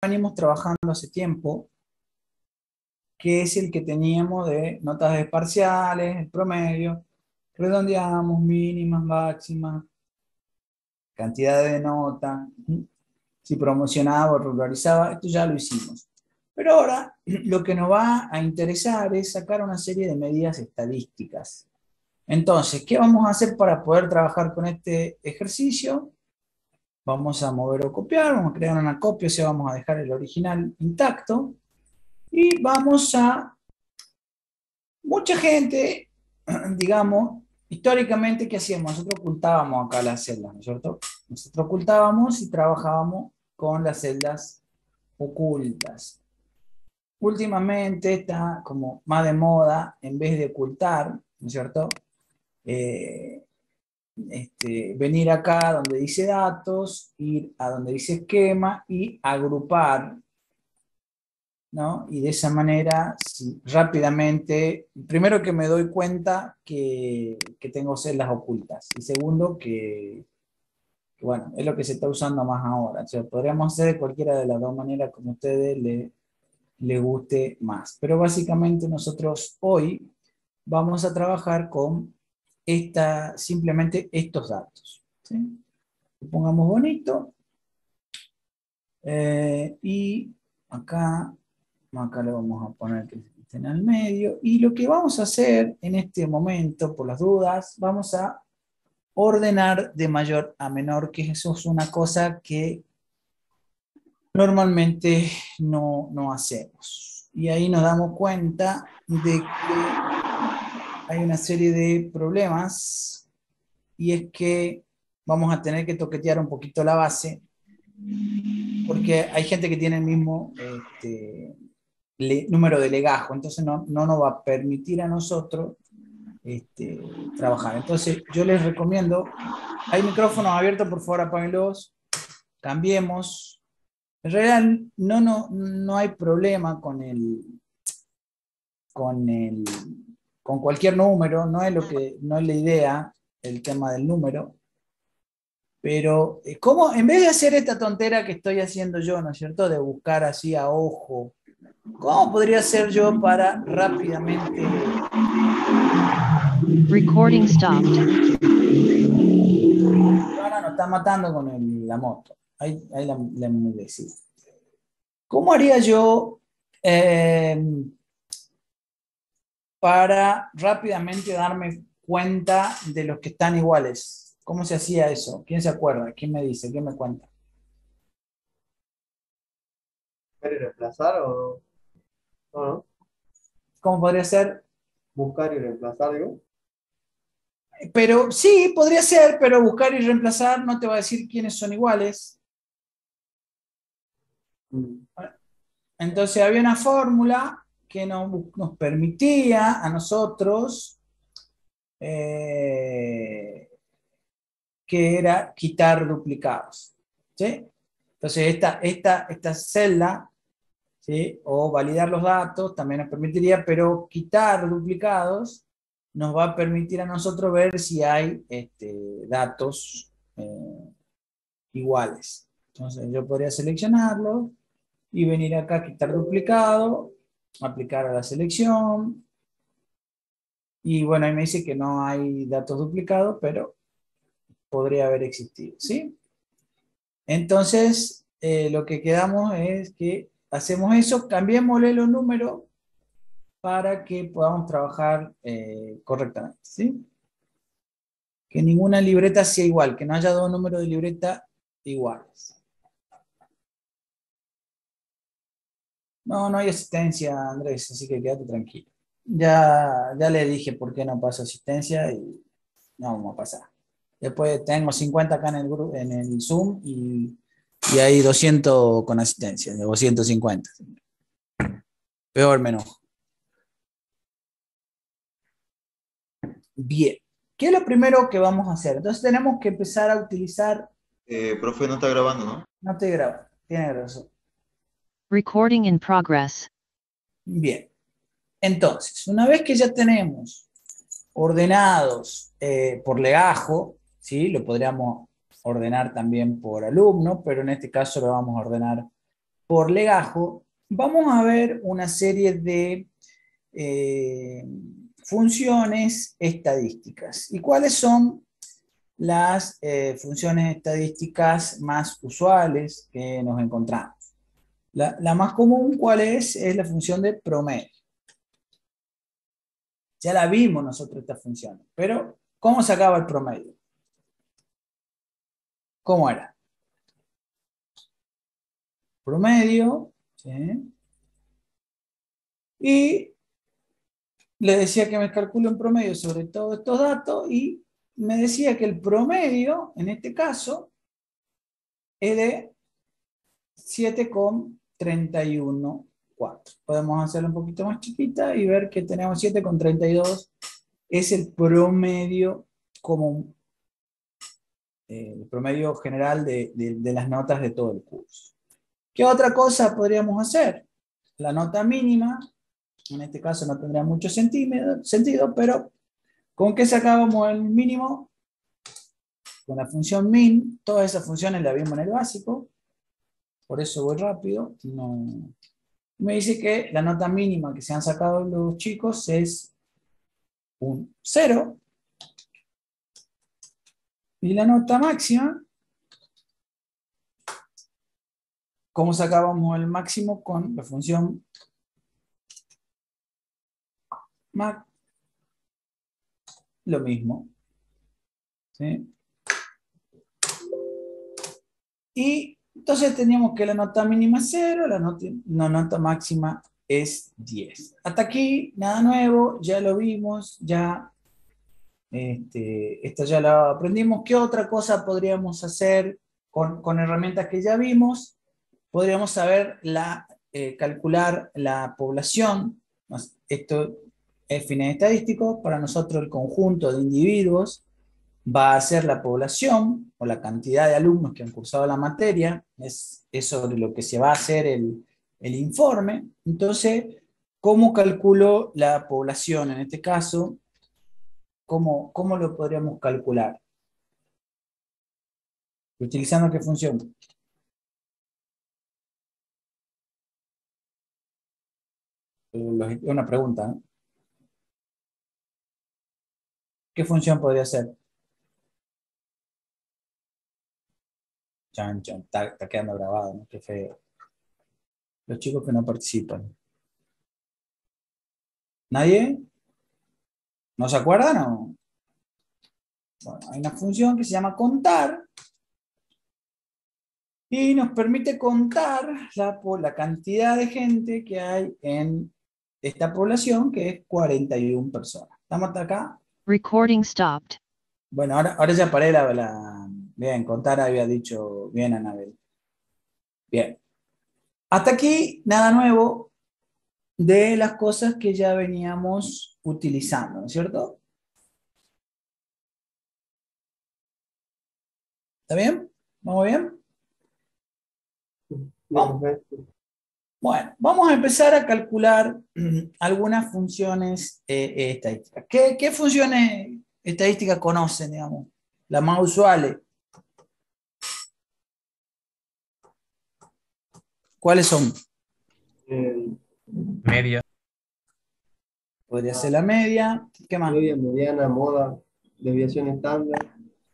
venimos trabajando hace tiempo, que es el que teníamos de notas de parciales, el promedio, redondeamos mínimas, máximas, cantidad de nota, si promocionaba o regularizaba, esto ya lo hicimos. Pero ahora lo que nos va a interesar es sacar una serie de medidas estadísticas. Entonces, ¿qué vamos a hacer para poder trabajar con este ejercicio? Vamos a mover o copiar, vamos a crear una copia, o sea, vamos a dejar el original intacto y vamos a, mucha gente, digamos, históricamente, ¿qué hacíamos? Nosotros ocultábamos acá las celdas, ¿no es cierto? Nosotros ocultábamos y trabajábamos con las celdas ocultas. Últimamente está como más de moda, en vez de ocultar, ¿no es cierto? Eh, venir acá donde dice datos, ir a donde dice esquema y agrupar, ¿no? Y de esa manera, sí, rápidamente, primero que me doy cuenta que tengo celdas ocultas, y segundo que, bueno, es lo que se está usando más ahora. O sea, podríamos hacer de cualquiera de las dos maneras como a ustedes le guste más. Pero básicamente nosotros hoy vamos a trabajar con simplemente estos datos, ¿sí? Lo pongamos bonito, y acá le vamos a poner que estén al medio, y lo que vamos a hacer en este momento, por las dudas, vamos a ordenar de mayor a menor, que eso es una cosa que normalmente no hacemos. Y ahí nos damos cuenta de que hay una serie de problemas, y es que vamos a tener que toquetear un poquito la base, porque hay gente que tiene el mismo número de legajo, entonces no nos va a permitir a nosotros trabajar. Entonces yo les recomiendo, hay micrófonos abiertos, por favor apáguenlos, cambiemos. En realidad no hay problema con el, con cualquier número, no es la idea el tema del número, pero ¿cómo, en vez de hacer esta tontera que estoy haciendo yo, ¿no es cierto?, de buscar así a ojo, ¿cómo podría hacer yo para rápidamente... Recording stopped. Ahora nos está matando con la moto. Ahí la enmudecí. ¿Cómo haría yo eh, para rápidamente darme cuenta de los que están iguales? ¿Cómo se hacía eso? ¿Quién se acuerda? ¿Quién me dice? ¿Quién me cuenta? ¿Buscar y reemplazar o no? ¿Cómo podría ser? Buscar y reemplazar, digo. Pero sí, podría ser, pero buscar y reemplazar no te va a decir quiénes son iguales. Entonces había una fórmula que nos permitía a nosotros, eh, que era quitar duplicados, ¿sí? Entonces esta celda, ¿sí?, o validar los datos también nos permitiría, pero quitar duplicados nos va a permitir a nosotros ver si hay datos iguales. Entonces yo podría seleccionarlo y venir acá, quitar duplicado, aplicar a la selección, y bueno, ahí me dice que no hay datos duplicados, pero podría haber existido, ¿sí? Entonces, lo que quedamos es que hacemos eso, cambiémosle los números para que podamos trabajar correctamente, ¿sí? Que ninguna libreta sea igual, que no haya dos números de libreta iguales. No hay asistencia, Andrés, así que quédate tranquilo. Ya le dije por qué no paso asistencia y no vamos a pasar. Después tengo 50 acá en el Zoom y hay 200 con asistencia, o 150. Peor me enojo. Bien. ¿Qué es lo primero que vamos a hacer? Entonces tenemos que empezar a utilizar... Profe, no está grabando, ¿no? No te grabo, tiene razón. Recording in progress. Bien. Entonces, una vez que ya tenemos ordenados por legajo, ¿sí?, lo podríamos ordenar también por alumno, pero en este caso lo vamos a ordenar por legajo, vamos a ver una serie de funciones estadísticas. ¿Y cuáles son las funciones estadísticas más usuales que nos encontramos? La más común, ¿cuál es? Es la función de promedio. Ya la vimos nosotros esta función, pero ¿cómo sacaba el promedio? ¿Cómo era? Promedio, ¿sí? Y le decía que me calcule un promedio sobre todos estos datos y me decía que el promedio, en este caso, es de 7,314. Podemos hacerlo un poquito más chiquita y ver que tenemos 7,32. Es el promedio común, el promedio general de las notas de todo el curso. ¿Qué otra cosa podríamos hacer? La nota mínima, en este caso no tendría mucho sentido, pero ¿con qué sacábamos el mínimo? Con la función min. Todas esas funciones las vimos en el básico, por eso voy rápido. No. Me dice que la nota mínima que se han sacado los chicos es un 0, y la nota máxima, ¿cómo sacábamos el máximo? Con la función max, lo mismo, ¿sí? Y entonces teníamos que la nota mínima es 0, la nota máxima es 10. Hasta aquí, nada nuevo, ya lo vimos, ya esto ya lo aprendimos. ¿Qué otra cosa podríamos hacer con herramientas que ya vimos? Podríamos saber calcular la población. Esto es fines estadísticos. Para nosotros el conjunto de individuos va a ser la población o la cantidad de alumnos que han cursado la materia. Es sobre lo que se va a hacer el informe. Entonces, ¿cómo calculo la población en este caso? ¿Cómo lo podríamos calcular? ¿Utilizando qué función? Es una pregunta, ¿no? ¿Qué función podría ser? Chan, chan, está quedando grabado, ¿no? Qué feo. Los chicos que no participan. ¿Nadie? ¿No se acuerdan o? Bueno, hay una función que se llama contar y nos permite contar la cantidad de gente que hay en esta población, que es 41 personas. ¿Estamos hasta acá? Recording stopped. Bueno, ahora ya paré Bien, contar había dicho bien, Anabel. Bien. Hasta aquí, nada nuevo de las cosas que ya veníamos utilizando, ¿no es cierto? ¿Está bien? ¿Vamos bien? Bien, Vamos. profe. Bueno, vamos a empezar a calcular algunas funciones estadísticas. ¿Qué funciones estadísticas conocen, digamos? Las más usuales. ¿Cuáles son? Eh, Media. Podría ser la media. ¿Qué más? media, mediana, moda, desviación estándar.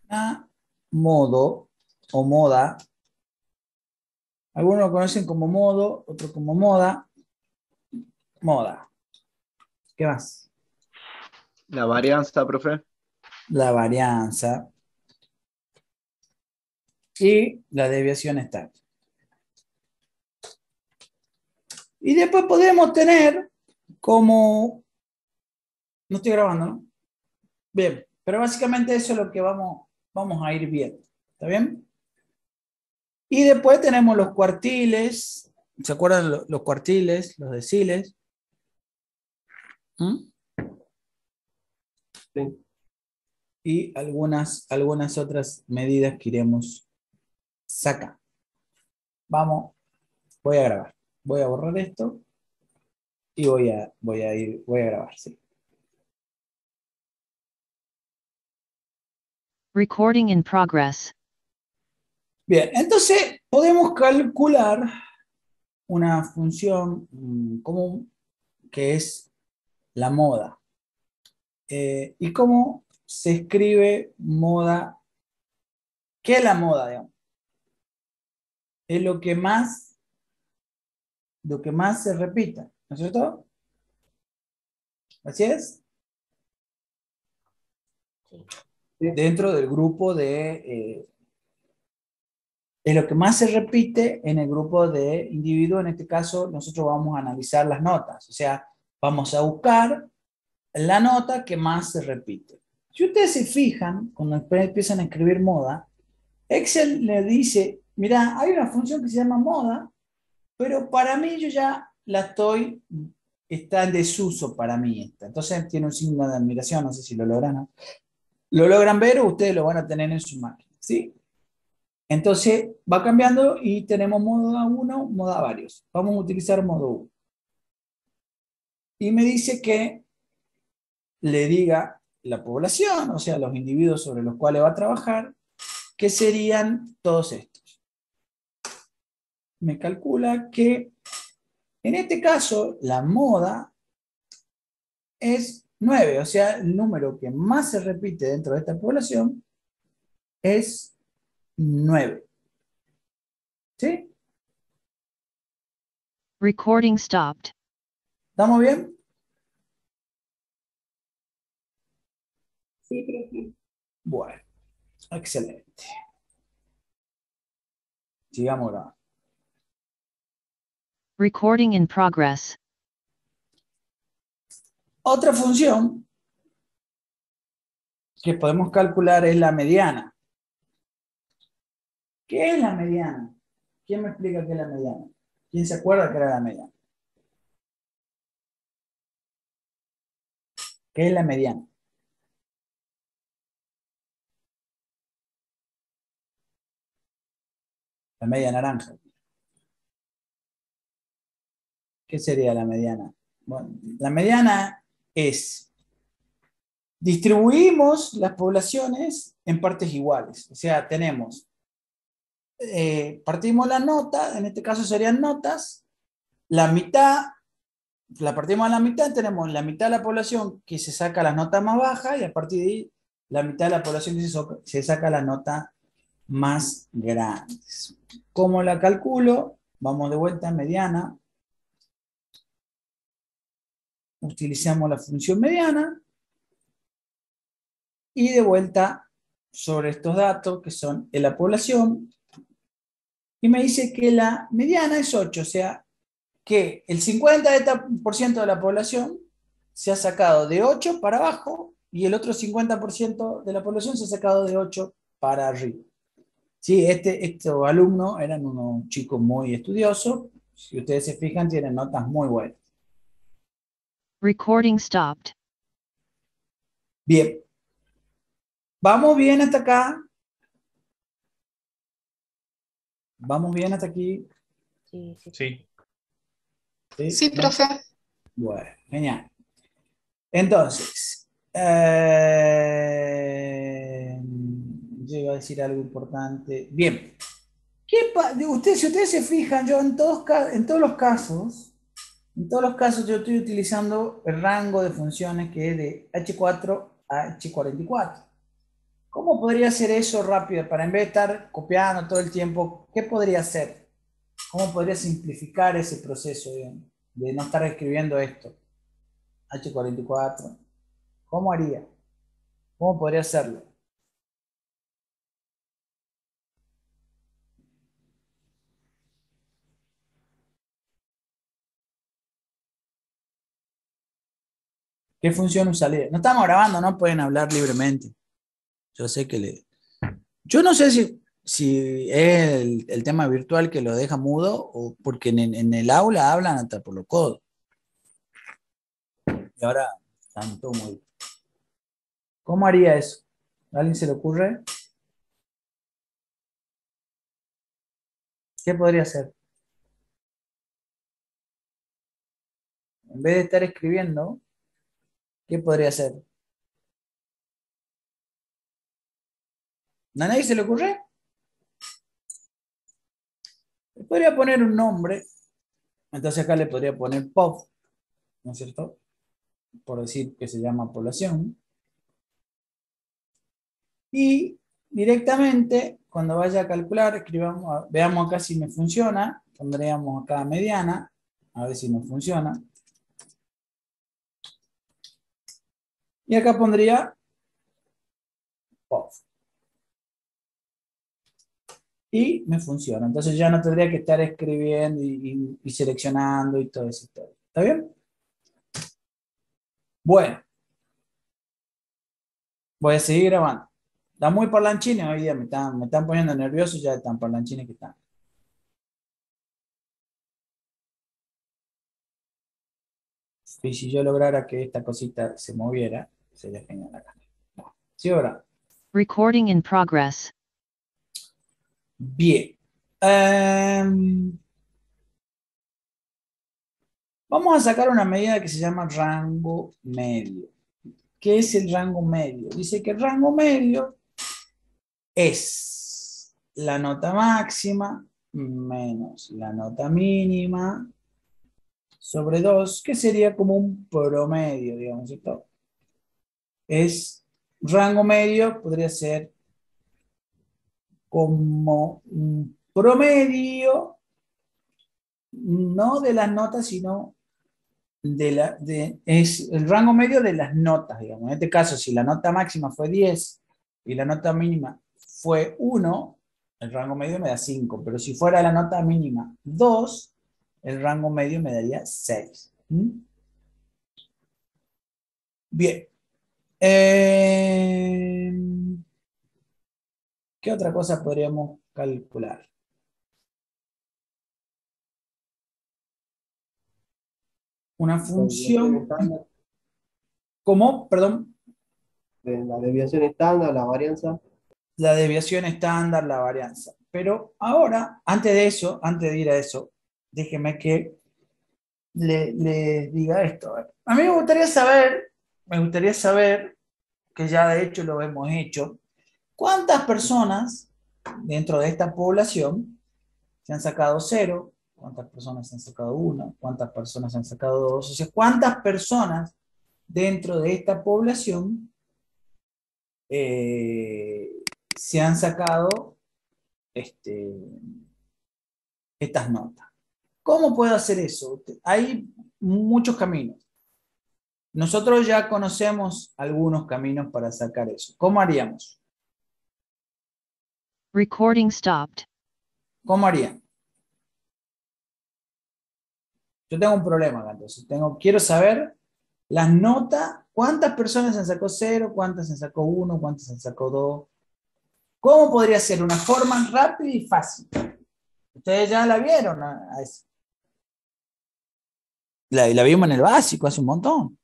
Modo o moda. Algunos lo conocen como modo, otros como moda. Moda. ¿Qué más? La varianza, profe. La varianza y la desviación estándar. Y después podemos tener como... No estoy grabando, ¿no? Bien, pero básicamente eso es lo que vamos a ir viendo. ¿Está bien? Y después tenemos los cuartiles. ¿Se acuerdan los cuartiles, los deciles? ¿Mm? Sí. Y algunas otras medidas que iremos sacando. Vamos, voy a grabar. Voy a borrar esto y voy a grabar, sí. Recording in progress. Bien, entonces podemos calcular una función común que es la moda. ¿Y cómo se escribe moda? ¿Qué es la moda, digamos? Es lo que más se repita, ¿no es cierto? Así es. Sí. Dentro del grupo es lo que más se repite en el grupo de individuos. En este caso, nosotros vamos a analizar las notas. O sea, vamos a buscar la nota que más se repite. Si ustedes se fijan, cuando empiezan a escribir moda, Excel le dice, mira, hay una función que se llama moda, pero para mí yo ya está en desuso para mí esta. Entonces tiene un signo de admiración, no sé si lo logran ver o ustedes lo van a tener en su máquina, ¿sí? Entonces va cambiando y tenemos modo A1, modo A varios. Vamos a utilizar modo 1. Y me dice que le diga la población, o sea, los individuos sobre los cuales va a trabajar, que serían todos estos. Me calcula que en este caso la moda es 9, o sea, el número que más se repite dentro de esta población es 9. ¿Sí? Recording stopped. ¿Estamos bien? Sí, profe. Bueno, excelente. Sigamos ahora. Recording in progress. Otra función que podemos calcular es la mediana. ¿Qué es la mediana? ¿Quién me explica qué es la mediana? ¿Quién se acuerda que era la mediana? ¿Qué es la mediana? La media naranja. ¿Qué sería la mediana? Bueno, la mediana es, distribuimos las poblaciones en partes iguales. O sea, tenemos, partimos la nota, en este caso serían notas, la mitad, la partimos a la mitad, tenemos la mitad de la población que se saca las notas más bajas y a partir de ahí la mitad de la población que se saca la nota más grandes. ¿Cómo la calculo? Vamos de vuelta a mediana. Utilizamos la función mediana y de vuelta sobre estos datos que son en la población. Y me dice que la mediana es 8, o sea que el 50% de la población se ha sacado de 8 para abajo y el otro 50% de la población se ha sacado de 8 para arriba. Sí, estos alumnos eran unos chicos muy estudiosos. Si ustedes se fijan, tienen notas muy buenas. Recording stopped. Bien. ¿Vamos bien hasta acá? ¿Vamos bien hasta aquí? Sí, sí. Sí. ¿Sí? Sí, profe. Bueno, genial. Entonces, yo iba a decir algo importante. Bien. Si ustedes se fijan, yo en todos los casos yo estoy utilizando el rango de funciones que es de H4 a H44. ¿Cómo podría hacer eso rápido? Para en vez de estar copiando todo el tiempo, ¿qué podría hacer? ¿Cómo podría simplificar ese proceso de no estar escribiendo esto? H44. ¿Cómo haría? ¿Cómo podría hacerlo? ¿Qué función usaría? No estamos grabando, no pueden hablar libremente. Yo sé que Yo no sé si es el tema virtual que lo deja mudo o porque en el aula hablan hasta por los codos. Y ahora están todo muy... ¿Cómo haría eso? ¿A alguien se le ocurre? ¿Qué podría hacer? En vez de estar escribiendo, ¿qué podría hacer? ¿A nadie se le ocurre? Podría poner un nombre Entonces acá le podría poner POV, ¿no es cierto? Por decir que se llama población. Y directamente, cuando vaya a calcular, escribamos, veamos acá si me funciona. Pondríamos acá mediana, a ver si nos funciona. Y acá pondría POV. Y me funciona. Entonces ya no tendría que estar escribiendo y seleccionando y todo eso. ¿Está bien? Bueno, voy a seguir grabando. Está muy parlanchines hoy día, me están poniendo nervioso ya de tan parlanchines que están. Y si yo lograra que esta cosita se moviera, sería genial acá. ¿Sí ahora? Recording in progress. Bien. Vamos a sacar una medida que se llama rango medio. ¿Qué es el rango medio? Dice que el rango medio es la nota máxima menos la nota mínima sobre 2, que sería como un promedio, digamos, ¿cierto? Es rango medio, podría ser como un promedio, no de las notas, sino es el rango medio de las notas, digamos. En este caso, si la nota máxima fue 10 y la nota mínima fue 1, el rango medio me da 5, pero si fuera la nota mínima 2, el rango medio me daría 6. ¿Mm? Bien. Eh, ¿Qué otra cosa podríamos calcular? Una La desviación función, estándar, ¿cómo? Perdón, de la desviación estándar, la varianza. la desviación estándar, la varianza. Pero ahora, antes de eso, antes de ir a eso, déjeme que le diga esto. A mí me gustaría saber, que ya de hecho lo hemos hecho, cuántas personas dentro de esta población se han sacado 0, cuántas personas se han sacado 1, cuántas personas se han sacado 2, o sea, cuántas personas dentro de esta población eh, se han sacado este, estas notas. ¿Cómo puedo hacer eso? Hay muchos caminos. Nosotros ya conocemos algunos caminos para sacar eso. ¿Cómo haríamos? Recording stopped. ¿Cómo harían? Yo tengo un problema acá, entonces. Quiero saber las notas, cuántas personas se sacó 0, cuántas se sacó 1, cuántas se sacó 2. ¿Cómo podría ser una forma rápida y fácil? Ustedes ya la vieron a eso. La vimos en el básico hace un montón.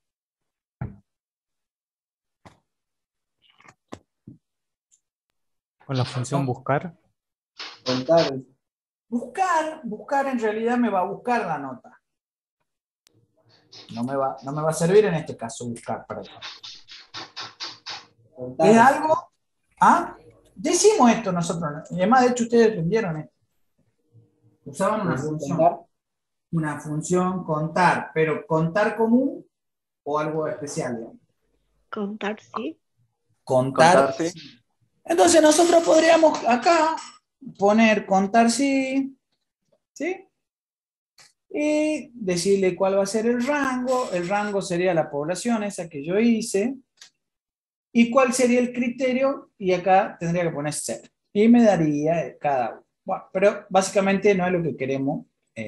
Con la función buscar. Contar, Buscar en realidad me va a buscar la nota. No me va a servir en este caso buscar para eso. contar. ¿Es algo? ¿Ah? Decimos esto nosotros. Y además, de hecho, ustedes aprendieron esto. Usaban una función. Contar. Una función contar, pero contar común o algo especial, digamos. Contar, sí. Contar. Contar, sí. Entonces nosotros podríamos acá poner contar sí, ¿sí? Y decirle cuál va a ser el rango. El rango sería la población, esa que yo hice. ¿Y cuál sería el criterio? Y acá tendría que poner 0. Y me daría cada uno. Bueno, pero básicamente no es lo que queremos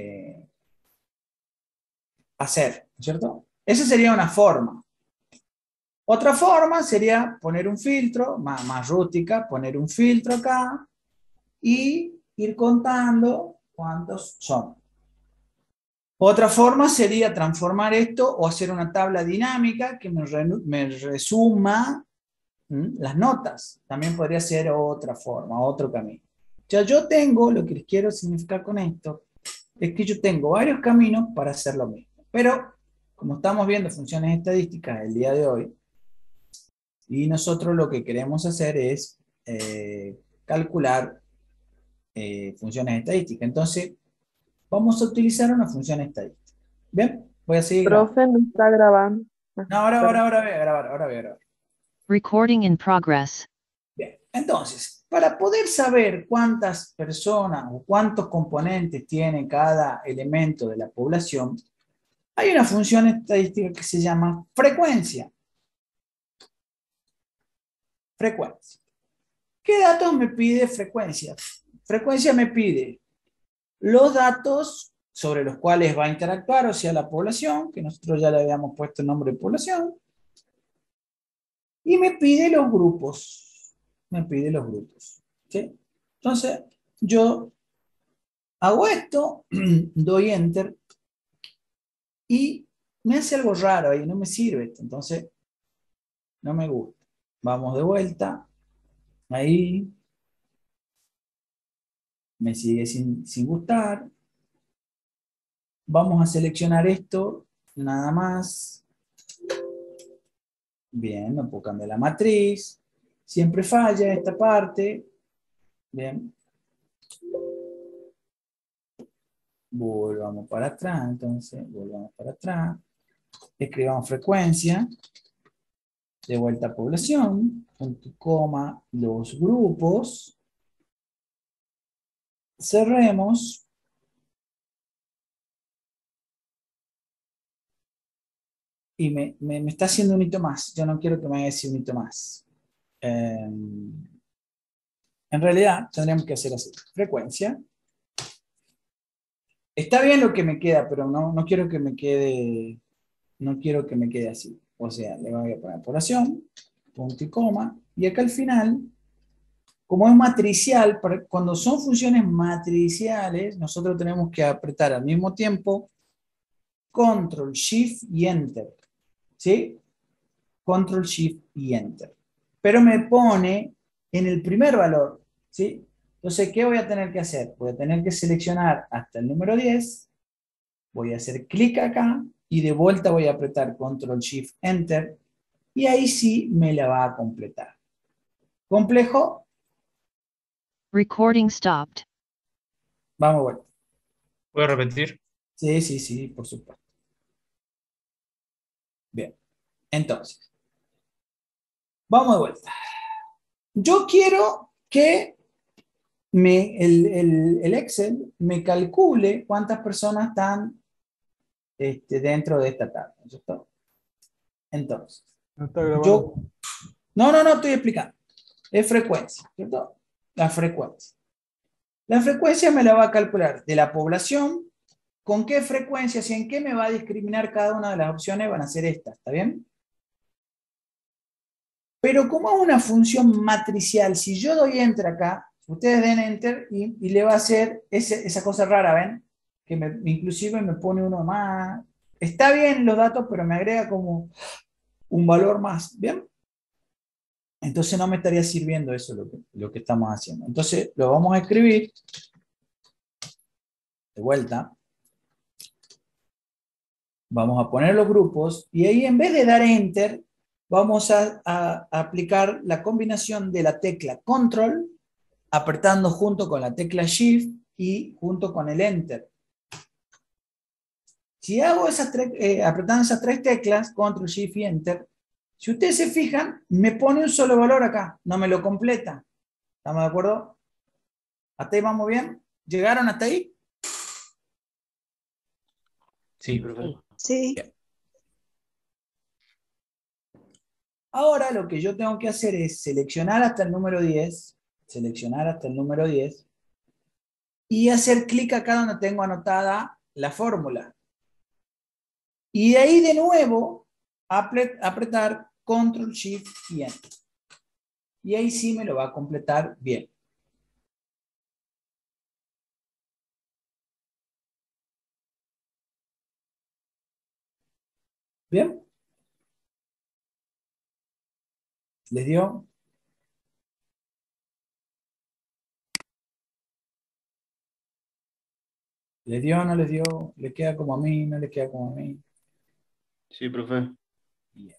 hacer, ¿cierto? Esa sería una forma. Otra forma sería poner un filtro, más rústica, poner un filtro acá y ir contando cuántos son. Otra forma sería transformar esto o hacer una tabla dinámica que me resuma las notas. También podría ser otra forma, otro camino. Ya yo tengo, lo que les quiero significar con esto, es que yo tengo varios caminos para hacer lo mismo. Pero, como estamos viendo funciones estadísticas el día de hoy, y nosotros lo que queremos hacer es calcular funciones estadísticas. Entonces, vamos a utilizar una función estadística. ¿Bien? Voy a seguir grabando. Profe, no está grabando. No, ahora voy a grabar, ahora voy a grabar. Recording in progress. Bien, entonces, para poder saber cuántas personas o cuántos componentes tiene cada elemento de la población, hay una función estadística que se llama frecuencia. Frecuencia. ¿Qué datos me pide frecuencia? Frecuencia me pide los datos sobre los cuales va a interactuar, o sea, la población, que nosotros ya le habíamos puesto el nombre de población, y me pide los grupos. Me pide los grupos. ¿Sí? Entonces, yo hago esto, doy enter, y me hace algo raro ahí, no me sirve esto, entonces no me gusta. Vamos de vuelta, ahí, me sigue sin gustar. Vamos a seleccionar esto, nada más. Bien, no puedo cambiar la matriz. Siempre falla esta parte. Bien. Volvamos para atrás, entonces, volvamos para atrás. Escribamos frecuencia. De vuelta a población. Punto, coma, los grupos. Cerremos. Y me está haciendo un hito más. Yo no quiero que me haga ese un hito más. En realidad, tendríamos que hacer así. Frecuencia. Está bien lo que me queda, pero no quiero que me quede, no quiero que me quede así. O sea, le voy a poner población, punto y coma, y acá al final, como es matricial, cuando son funciones matriciales, nosotros tenemos que apretar al mismo tiempo Control, Shift y Enter. ¿Sí? Control, Shift y Enter. Pero me pone en el primer valor. ¿Sí? Entonces, ¿qué voy a tener que hacer? Voy a tener que seleccionar hasta el número 10. Voy a hacer clic acá y de vuelta voy a apretar Control, Shift, Enter. Y ahí sí me la va a completar. ¿Complejo? Recording stopped. Vamos a vuelta. ¿Puedo repetir? Sí, por supuesto. Bien. Entonces, vamos de vuelta. Yo quiero que el Excel me calcule cuántas personas están dentro de esta tabla, ¿no es cierto? Entonces, No está grabando. yo... No, estoy explicando. Es frecuencia, ¿cierto? La frecuencia. La frecuencia me la va a calcular de la población, con qué frecuencia, si en qué me va a discriminar cada una de las opciones, van a ser estas, ¿está bien? Pero como es una función matricial, si yo doy enter acá, ustedes den enter y le va a hacer esa cosa rara, ¿ven? Que inclusive me pone uno más. Está bien los datos, pero me agrega como un valor más, ¿bien? Entonces no me estaría sirviendo eso lo que estamos haciendo. Entonces lo vamos a escribir de vuelta. Vamos a poner los grupos y ahí en vez de dar enter, vamos a aplicar la combinación de la tecla control, apretando junto con la tecla shift y junto con el enter. Si hago apretando esas tres teclas, control, shift y enter, si ustedes se fijan, me pone un solo valor acá, no me lo completa. ¿Estamos de acuerdo? ¿Hasta ahí vamos bien? ¿Llegaron hasta ahí? Sí, profe. Sí. Ahora lo que yo tengo que hacer es seleccionar hasta el número 10, y hacer clic acá donde tengo anotada la fórmula. Y de ahí de nuevo apretar Control, Shift y Enter. Y ahí sí me lo va a completar bien. ¿Bien? ¿Les dio? ¿Les dio o no les dio? ¿Le queda como a mí? ¿No le queda como a mí? Sí, profe. Bien.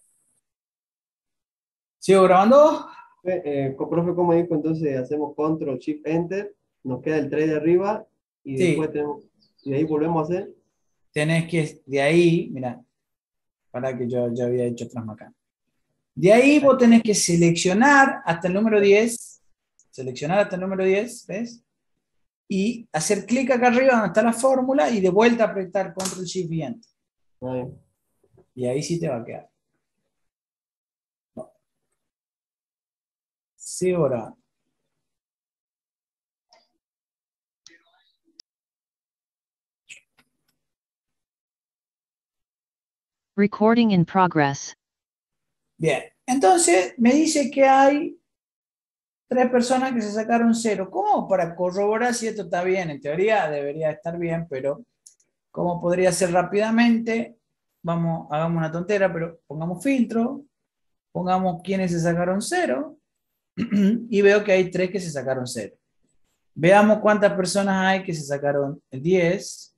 ¿Sigo grabando? Profe, ¿cómo dijo? Entonces hacemos control, shift, enter, nos queda el 3 de arriba y Sí. después tenemos Y de ahí volvemos a hacer. Tenés que, de ahí, mira, para que yo ya había hecho otras macanas. De ahí vos tenés que seleccionar hasta el número 10, seleccionar hasta el número 10, ¿ves? Y hacer clic acá arriba donde está la fórmula y de vuelta apretar Control Shift y Enter. Ahí. Y ahí sí te va a quedar. Sí, ahora. Recording in progress. Bien, entonces me dice que hay 3 personas que se sacaron 0. ¿Cómo? Para corroborar si esto está bien. En teoría debería estar bien, pero ¿cómo podría ser rápidamente? Vamos, hagamos una tontera, pero pongamos filtro, pongamos quienes se sacaron 0 y veo que hay 3 que se sacaron 0. Veamos cuántas personas hay que se sacaron 10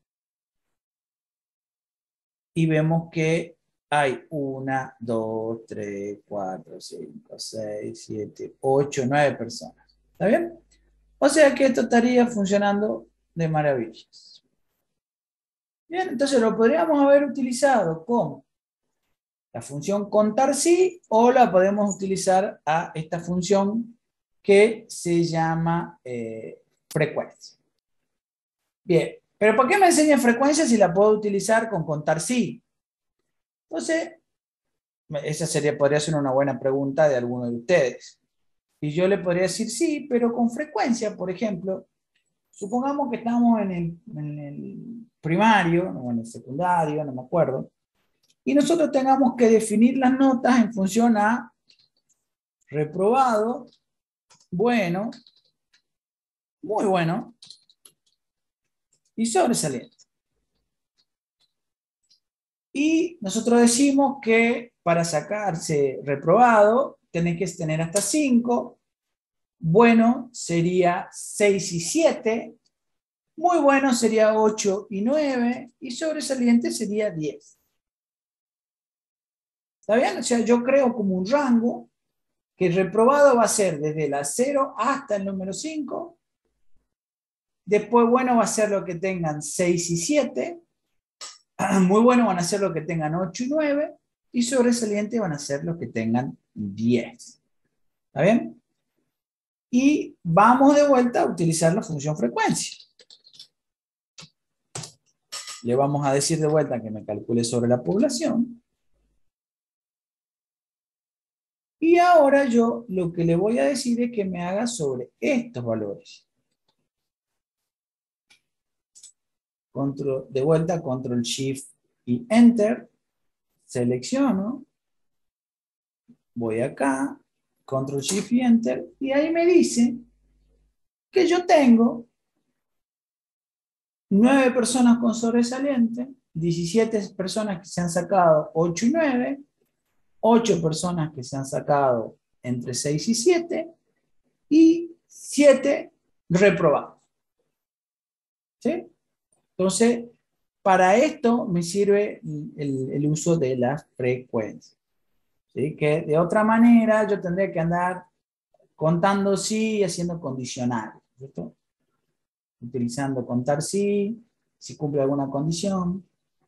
y vemos que hay 1, 2, 3, 4, 5, 6, 7, 8, 9 personas. ¿Está bien? O sea que esto estaría funcionando de maravillas. Bien, entonces lo podríamos haber utilizado como la función contar sí, o la podemos utilizar a esta función que se llama frecuencia. Bien, pero ¿por qué me enseña frecuencia si la puedo utilizar con contar sí? Entonces, esa podría ser una buena pregunta de alguno de ustedes. Y yo le podría decir sí, pero con frecuencia, por ejemplo, supongamos que estamos en el primario, o en el secundario, no me acuerdo, y nosotros tengamos que definir las notas en función a reprobado, bueno, muy bueno y sobresaliente. Y nosotros decimos que para sacarse reprobado tenés que tener hasta 5, bueno sería 6 y 7, muy bueno sería 8 y 9 y sobresaliente sería 10. ¿Está bien? O sea, yo creo como un rango que el reprobado va a ser desde la 0 hasta el número 5. Después, bueno, va a ser lo que tengan 6 y 7. Muy bueno van a ser los que tengan 8 y 9. Y sobresaliente van a ser los que tengan 10. ¿Está bien? Y vamos de vuelta a utilizar la función frecuencia. Le vamos a decir de vuelta que me calcule sobre la población. Y ahora yo lo que le voy a decir es que me haga sobre estos valores. De vuelta, Control Shift y Enter. Selecciono. Voy acá. Control Shift y Enter. Y ahí me dice que yo tengo 9 personas con sobresaliente, 17 personas que se han sacado 8 y 9, 8 personas que se han sacado entre 6 y 7 y 7 reprobados. ¿Sí? Entonces, para esto me sirve el uso de las frecuencias. ¿Sí? Que de otra manera yo tendría que andar contando sí y haciendo condicionales. ¿Cierto? Utilizando contar sí, si cumple alguna condición.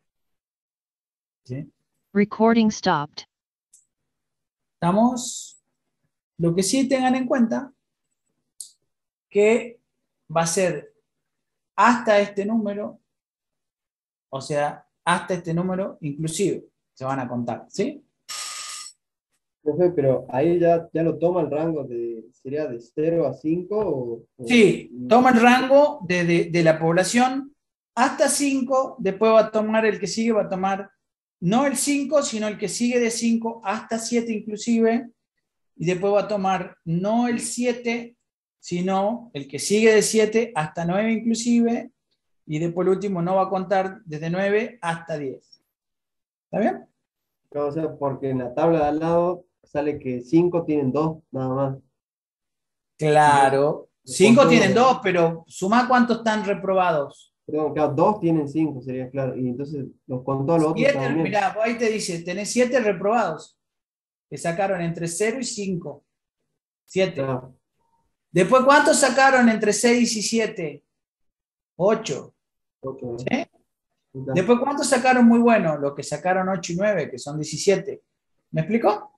¿Sí? Recording stopped. Estamos, lo que sí tengan en cuenta, que va a ser hasta este número, o sea, hasta este número inclusive, se van a contar, ¿sí? Profe, pero ahí ya lo toma el rango ¿sería de 0 a 5? Sí, toma el rango de la población hasta 5, después va a tomar el que sigue, va a tomar no el 5, sino el que sigue de 5 hasta 7 inclusive, y después va a tomar no el 7, sino el que sigue de 7 hasta 9 inclusive, y después el último no va a contar desde 9 hasta 10. ¿Está bien? No, o sea, porque en la tabla de al lado sale que 5 tienen 2, nada más. Claro. 5 tienen 2, pero suma cuántos están reprobados. Perdón, claro, 2 tienen 5, sería claro. Y entonces los contó a los otros 7, también. mirá, ahí te dice, tenés 7 reprobados, que sacaron entre 0 y 5. 7. Claro. Después, ¿cuántos sacaron entre 6 y 7? 8. Ok. ¿Sí? Ya. Después, ¿cuántos sacaron muy bueno? Los que sacaron 8 y 9, que son 17. ¿Me explicó?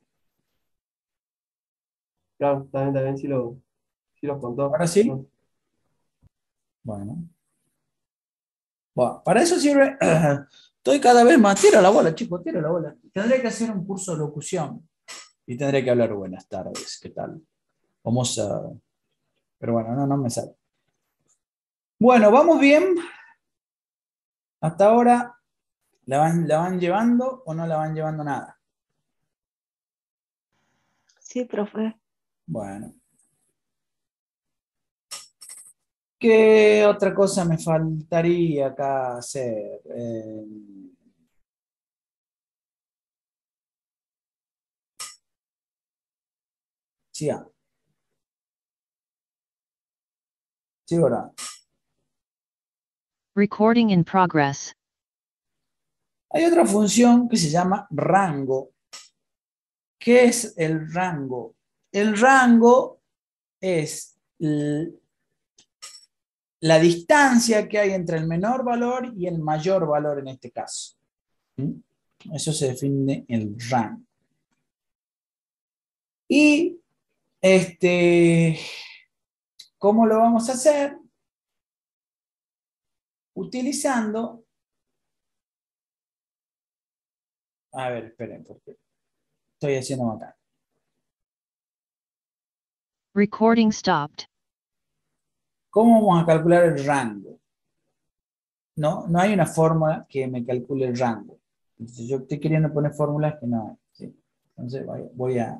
Claro, también sí los contó. Ahora sí. Bueno. Bueno, para eso sirve. Estoy cada vez más. Tira la bola, chicos, tira la bola. Tendré que hacer un curso de locución y tendré que hablar buenas tardes. ¿Qué tal? Vamos a. Pero bueno, no me sale. Bueno, vamos bien. Hasta ahora, la van llevando o no la van llevando nada? Sí, profe. Bueno. ¿Qué otra cosa me faltaría acá hacer? Sí, sí, ¿verdad? Recording in progress. Hay otra función que se llama rango. ¿Qué es el rango? El rango es la distancia que hay entre el menor valor y el mayor valor en este caso. ¿Mm? Eso se define el rango. Y ¿cómo lo vamos a hacer? Utilizando, a ver, esperen, porque estoy haciendo acá. Recording stopped. ¿Cómo vamos a calcular el rango? No hay una fórmula que me calcule el rango. Entonces, yo estoy queriendo poner fórmulas que no hay. ¿Sí? Entonces voy a...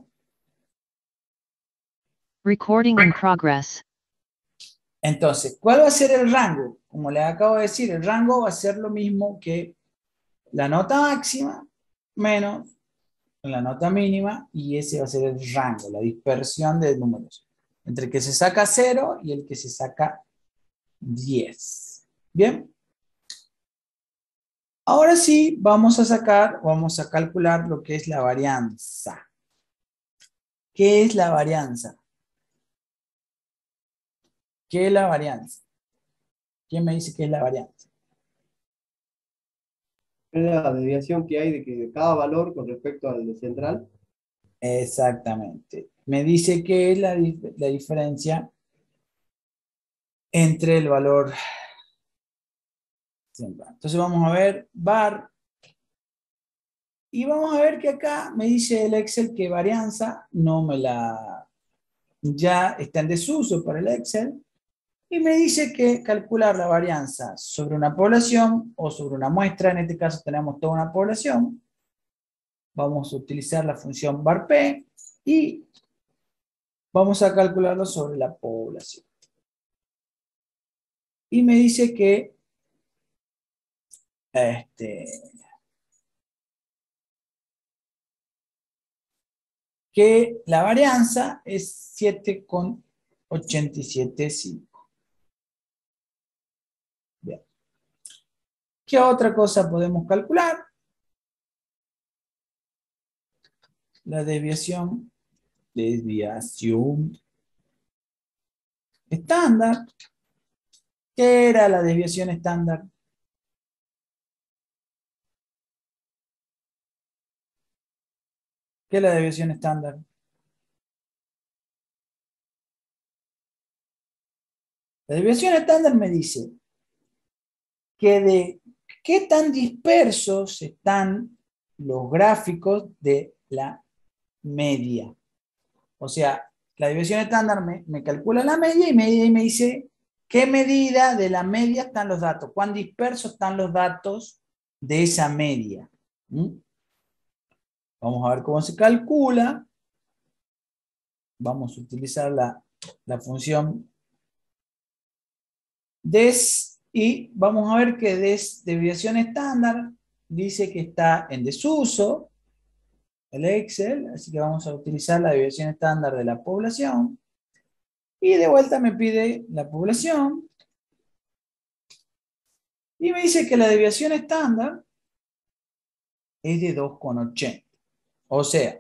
Recording in progress. Entonces, ¿cuál va a ser el rango? Como les acabo de decir, el rango va a ser lo mismo que la nota máxima menos la nota mínima, y ese va a ser el rango, la dispersión de números, entre el que se saca 0 y el que se saca 10. ¿Bien? Ahora sí, vamos a calcular lo que es la varianza. ¿Qué es la varianza? ¿Qué es la varianza? ¿Quién me dice qué es la varianza? Es la desviación que hay de cada valor con respecto al de central. Exactamente. Me dice que es la diferencia entre el valor central. Entonces vamos a ver var. Y vamos a ver que acá me dice el Excel que varianza ya está en desuso para el Excel. Y me dice que calcular la varianza sobre una población o sobre una muestra, en este caso tenemos toda una población, vamos a utilizar la función varp y vamos a calcularlo sobre la población. Y me dice que la varianza es 7,875. Bien. ¿Qué otra cosa podemos calcular? La desviación estándar. ¿Qué era la desviación estándar? ¿Qué es la desviación estándar? La desviación estándar me dice que de qué tan dispersos están los gráficos de la media. O sea, la desviación estándar me calcula la media y me dice qué medida de la media están los datos, cuán dispersos están los datos de esa media. ¿Mm? Vamos a ver cómo se calcula. Vamos a utilizar la función des y vamos a ver que desviación estándar dice que está en desuso el Excel, así que vamos a utilizar la desviación estándar de la población y de vuelta me pide la población y me dice que la desviación estándar es de 2,80. O sea,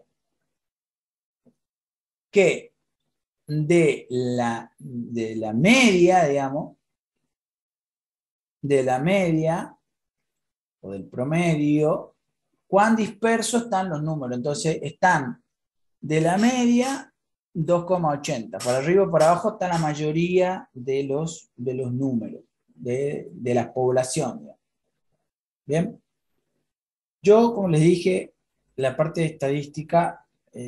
que de la media, digamos, de la media o del promedio, cuán dispersos están los números. Entonces están de la media 2,80. Para arriba o para abajo está la mayoría de los números, de la población. Bien. Yo, como les dije, la parte de estadística,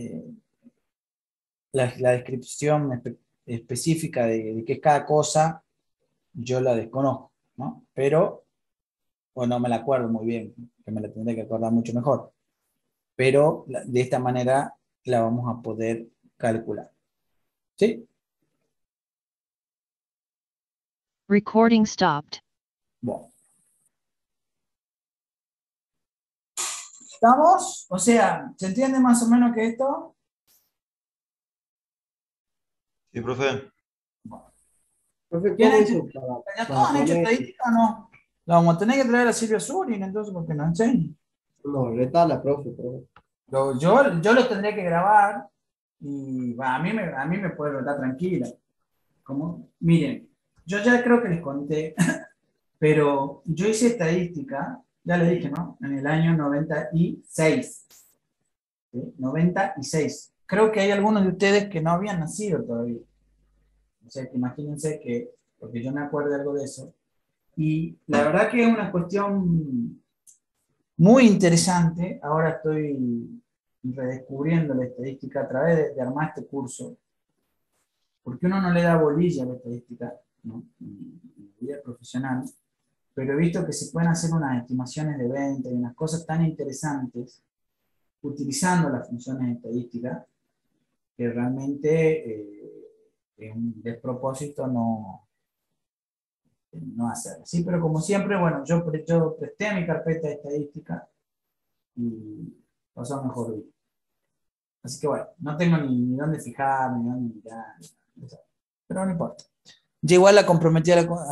la descripción específica de qué es cada cosa, yo la desconozco, ¿no? Pero, o no me la acuerdo muy bien, que me la tendré que acordar mucho mejor. Pero de esta manera la vamos a poder calcular. ¿Sí? Recording stopped. Bueno. ¿Estamos? O sea, ¿se entiende más o menos que esto? Sí, profe. Profe, ¿Quién ¿cómo ha hizo hecho? ¿Ya para todos han hecho poner? estadística o no? La vamos a tener que traer a Silvia Zurin, entonces, porque nos enseña. No, retala, profe. Yo lo tendré que grabar y bueno, a mí me puede tratar tranquila. Como, miren, yo ya creo que les conté, pero yo hice estadística, ya les dije, ¿no? En el año 96. ¿Sí? 96. Creo que hay algunos de ustedes que no habían nacido todavía. O sea, que imagínense que, porque yo me acuerdo de algo de eso. Y la verdad que es una cuestión muy interesante. Ahora estoy redescubriendo la estadística a través de armar este curso, porque uno no le da bolilla a la estadística, ¿no? En la vida profesional, pero he visto que se pueden hacer unas estimaciones de venta y unas cosas tan interesantes utilizando las funciones estadísticas que realmente es un despropósito no hacerlo. Sí, pero como siempre, bueno, yo presté mi carpeta de estadística y pasó mejor vida. Así que bueno, no tengo ni dónde fijar, ni dónde mirar, pero no importa. Yo igual la comprometí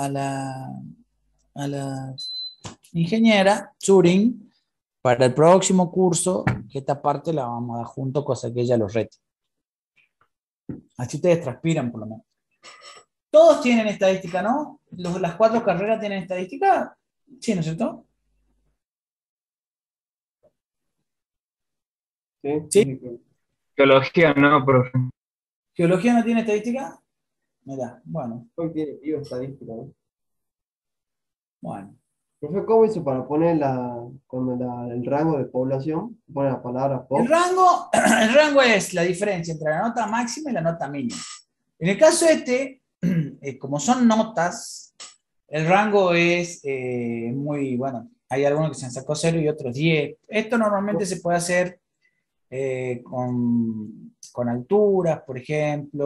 a la ingeniera Turing para el próximo curso, que esta parte la vamos a dar junto, cosa que ella los rete. Así ustedes transpiran por lo menos. Todos tienen estadística, ¿no? Las 4 carreras tienen estadística. Sí, ¿no es cierto? Sí, Sí. sí, profe. Geología no, profe. ¿Geología no tiene estadística? Mira, bueno, Hoy tiene bioestadística, ¿no? bueno. Profe, ¿cómo hizo para poner el rango de población? Pone la palabra El pop. rango es la diferencia entre la nota máxima y la nota mínima. En el caso como son notas, el rango es muy, bueno, hay algunos que se han sacado 0 y otros 10. Esto normalmente se puede hacer con alturas, por ejemplo,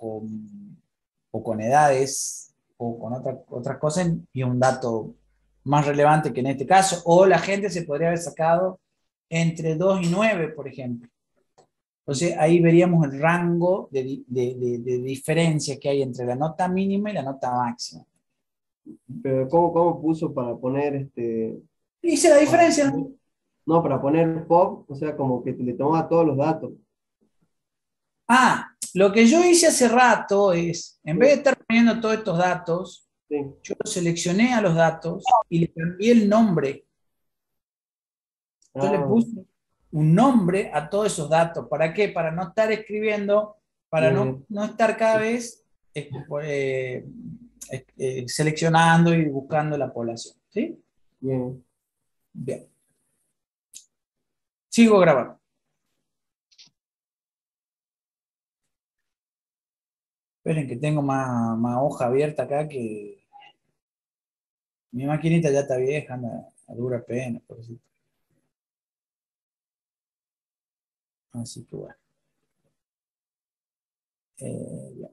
o con edades, o con otras cosas, y un dato más relevante que en este caso, o la gente se podría haber sacado entre 2 y 9, por ejemplo. Entonces ahí veríamos el rango de diferencia que hay entre la nota mínima y la nota máxima. Pero ¿cómo puso para poner Hice la para diferencia. poner- no, para poner pop, o sea, como que le tomaba todos los datos. Ah, lo que yo hice hace rato es, en vez de Sí, estar poniendo todos estos datos, sí. yo seleccioné a los datos y le cambié el nombre. Yo le Ah, puse un nombre a todos esos datos. ¿Para qué? Para no estar escribiendo, para bien, no estar cada vez seleccionando y buscando la población. ¿Sí? bien. Bien. Sigo grabando. Esperen que tengo más hoja abierta acá que mi maquinita ya está vieja, anda a dura pena, por eso. Así que bueno. Bien.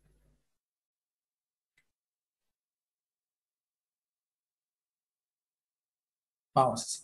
Vamos así.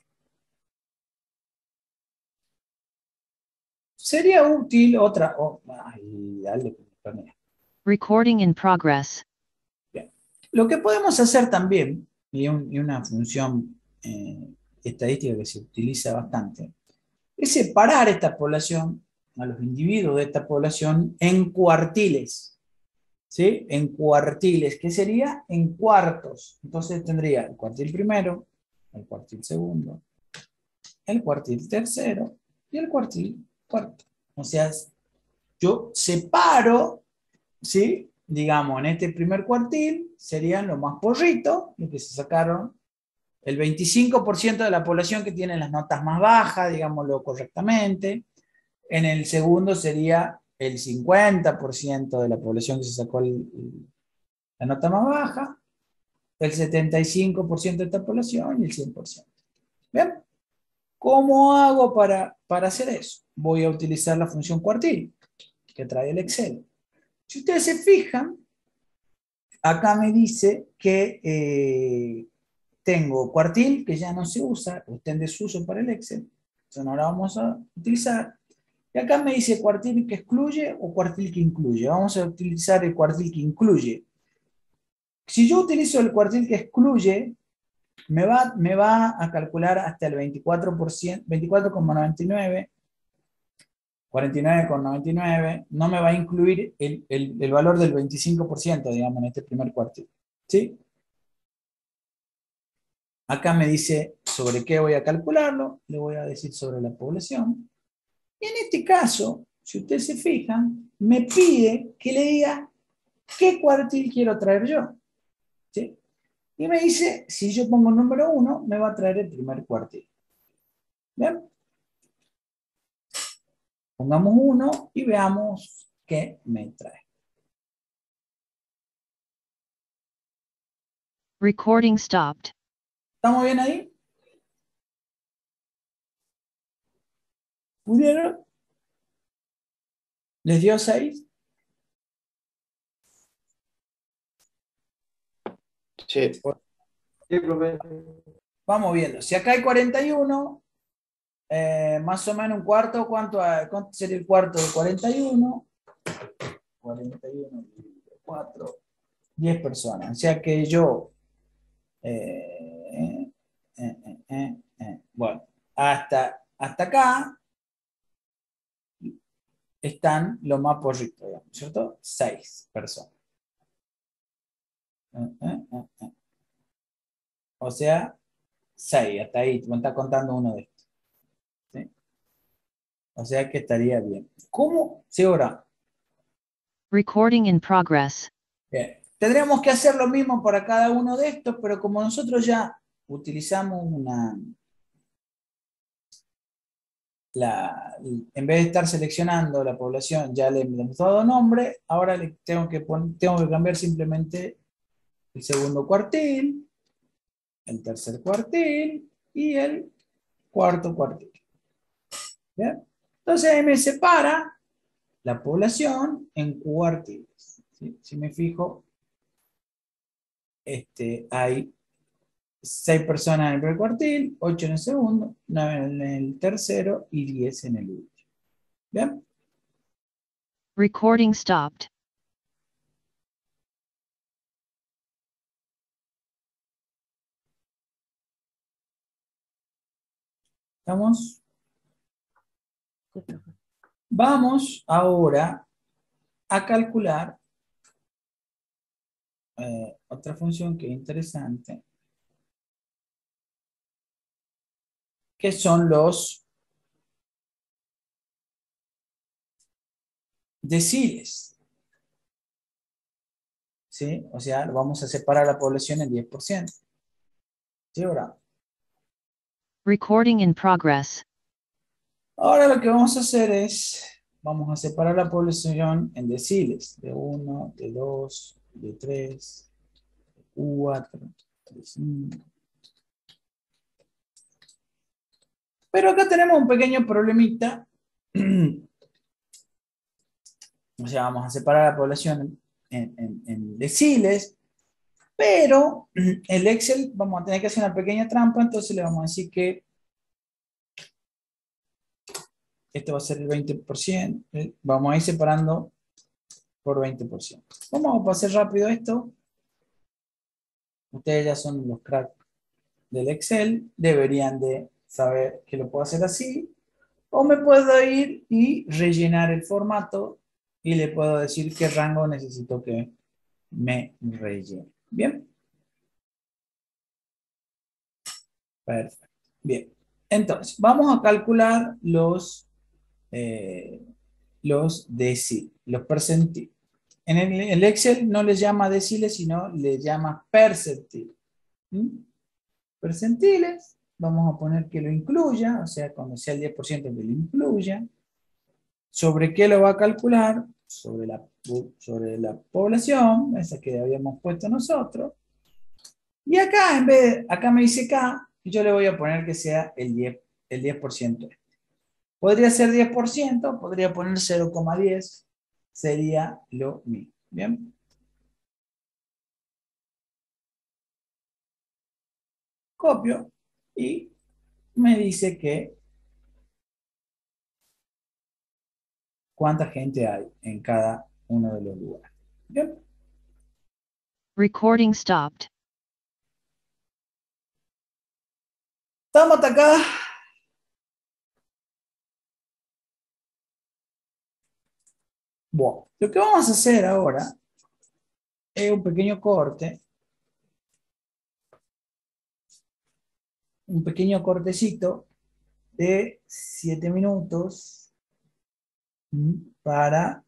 Sería útil otra. Ay, dale, perdón. Recording in progress. Bien. Lo que podemos hacer también, y una función estadística que se utiliza bastante, es separar esta población, a los individuos de esta población, en cuartiles. ¿sí? En cuartiles, ¿qué sería? En cuartos. Entonces tendría el cuartil primero, el cuartil segundo, el cuartil tercero y el cuartil cuarto. O sea, yo separo, ¿sí? Digamos, en este primer cuartil serían los más porritos, los que se sacaron el 25% de la población que tiene las notas más bajas, digámoslo correctamente. En el segundo sería el 50% de la población que se sacó la nota más baja, el 75% de esta población y el 100%. ¿Bien? ¿Cómo hago para hacer eso? Voy a utilizar la función cuartil que trae el Excel. Si ustedes se fijan, acá me dice que tengo cuartil que ya no se usa, está en desuso para el Excel, entonces no la vamos a utilizar. Y acá me dice cuartil que excluye o cuartil que incluye. Vamos a utilizar el cuartil que incluye. Si yo utilizo el cuartil que excluye, me va a calcular hasta el 24%, 24,99, 49,99, no me va a incluir el valor del 25%, digamos, en este primer cuartil. ¿Sí? Acá me dice sobre qué voy a calcularlo, le voy a decir sobre la población. Y en este caso, si ustedes se fijan, me pide que le diga qué cuartil quiero traer yo. ¿Sí? Y me dice, si yo pongo el número 1, me va a traer el primer cuartil. ¿Bien? Pongamos 1 y veamos qué me trae. Recording stopped. ¿Estamos bien ahí? ¿Pudieron? ¿Les dio 6? Sí. Sí, profe. Vamos viendo. Si acá hay 41, más o menos un cuarto, ¿cuánto sería el cuarto de 41? 41 dividido 4, 10 personas. O sea que yo, bueno, hasta acá están los más porritos, digamos, ¿cierto? 6 personas. O sea, 6, hasta ahí, me está contando uno de estos. ¿Sí? O sea que estaría bien. ¿Cómo? Sí, ahora. Recording in progress. Bien. Tendríamos que hacer lo mismo para cada uno de estos, pero como nosotros ya utilizamos en vez de estar seleccionando la población, ya le hemos dado nombre, ahora tengo que cambiar simplemente el segundo cuartil, el tercer cuartil y el cuarto cuartil. ¿Bien? Entonces ahí me separa la población en cuartiles. ¿Sí? Si me fijo, hay 6 personas en el primer cuartil, 8 en el segundo, 9 en el tercero y 10 en el último. ¿Bien? Recording stopped. ¿Estamos? Vamos ahora a calcular otra función que es interesante, que son los deciles. ¿Sí? O sea, vamos a separar la población en 10%. ¿Sí, ahora? Recording in progress. Ahora lo que vamos a hacer es, vamos a separar la población en deciles, de 1, de 2, de 3, de 4, de 5. Pero acá tenemos un pequeño problemita. O sea, vamos a separar la población en deciles, pero el Excel vamos a tener que hacer una pequeña trampa, entonces le vamos a decir que este va a ser el 20%, vamos a ir separando por 20%. Vamos a pasar rápido esto. Ustedes ya son los cracks del Excel, deberían de saber que lo puedo hacer así, o me puedo ir y rellenar el formato y le puedo decir qué rango necesito que me rellene. ¿Bien? Perfecto. Bien. Entonces, vamos a calcular los percentiles. En el Excel no les llama deciles, sino les llama percentiles. ¿Mm? Percentiles, vamos a poner que lo incluya, o sea, cuando sea el 10% que lo incluya. ¿Sobre qué lo va a calcular? Sobre la población, esa que habíamos puesto nosotros. Y acá, acá me dice K, y yo le voy a poner que sea el 10%. Podría ser 10%, podría poner 0,10, sería lo mismo. ¿Bien? Copio y me dice que cuánta gente hay en cada uno de los lugares. ¿Bien? Recording stopped. Estamos hasta acá. Bueno, lo que vamos a hacer ahora es un pequeño corte, un pequeño cortecito de 7 minutos para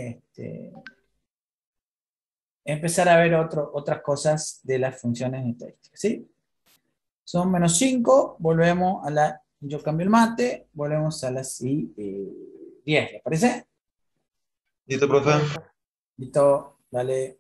empezar a ver otras cosas de las funciones estadísticas. ¿Sí? Son -5, volvemos a la, yo cambio el mate, volvemos a las 10, ¿le parece? Listo, profe. Listo, dale.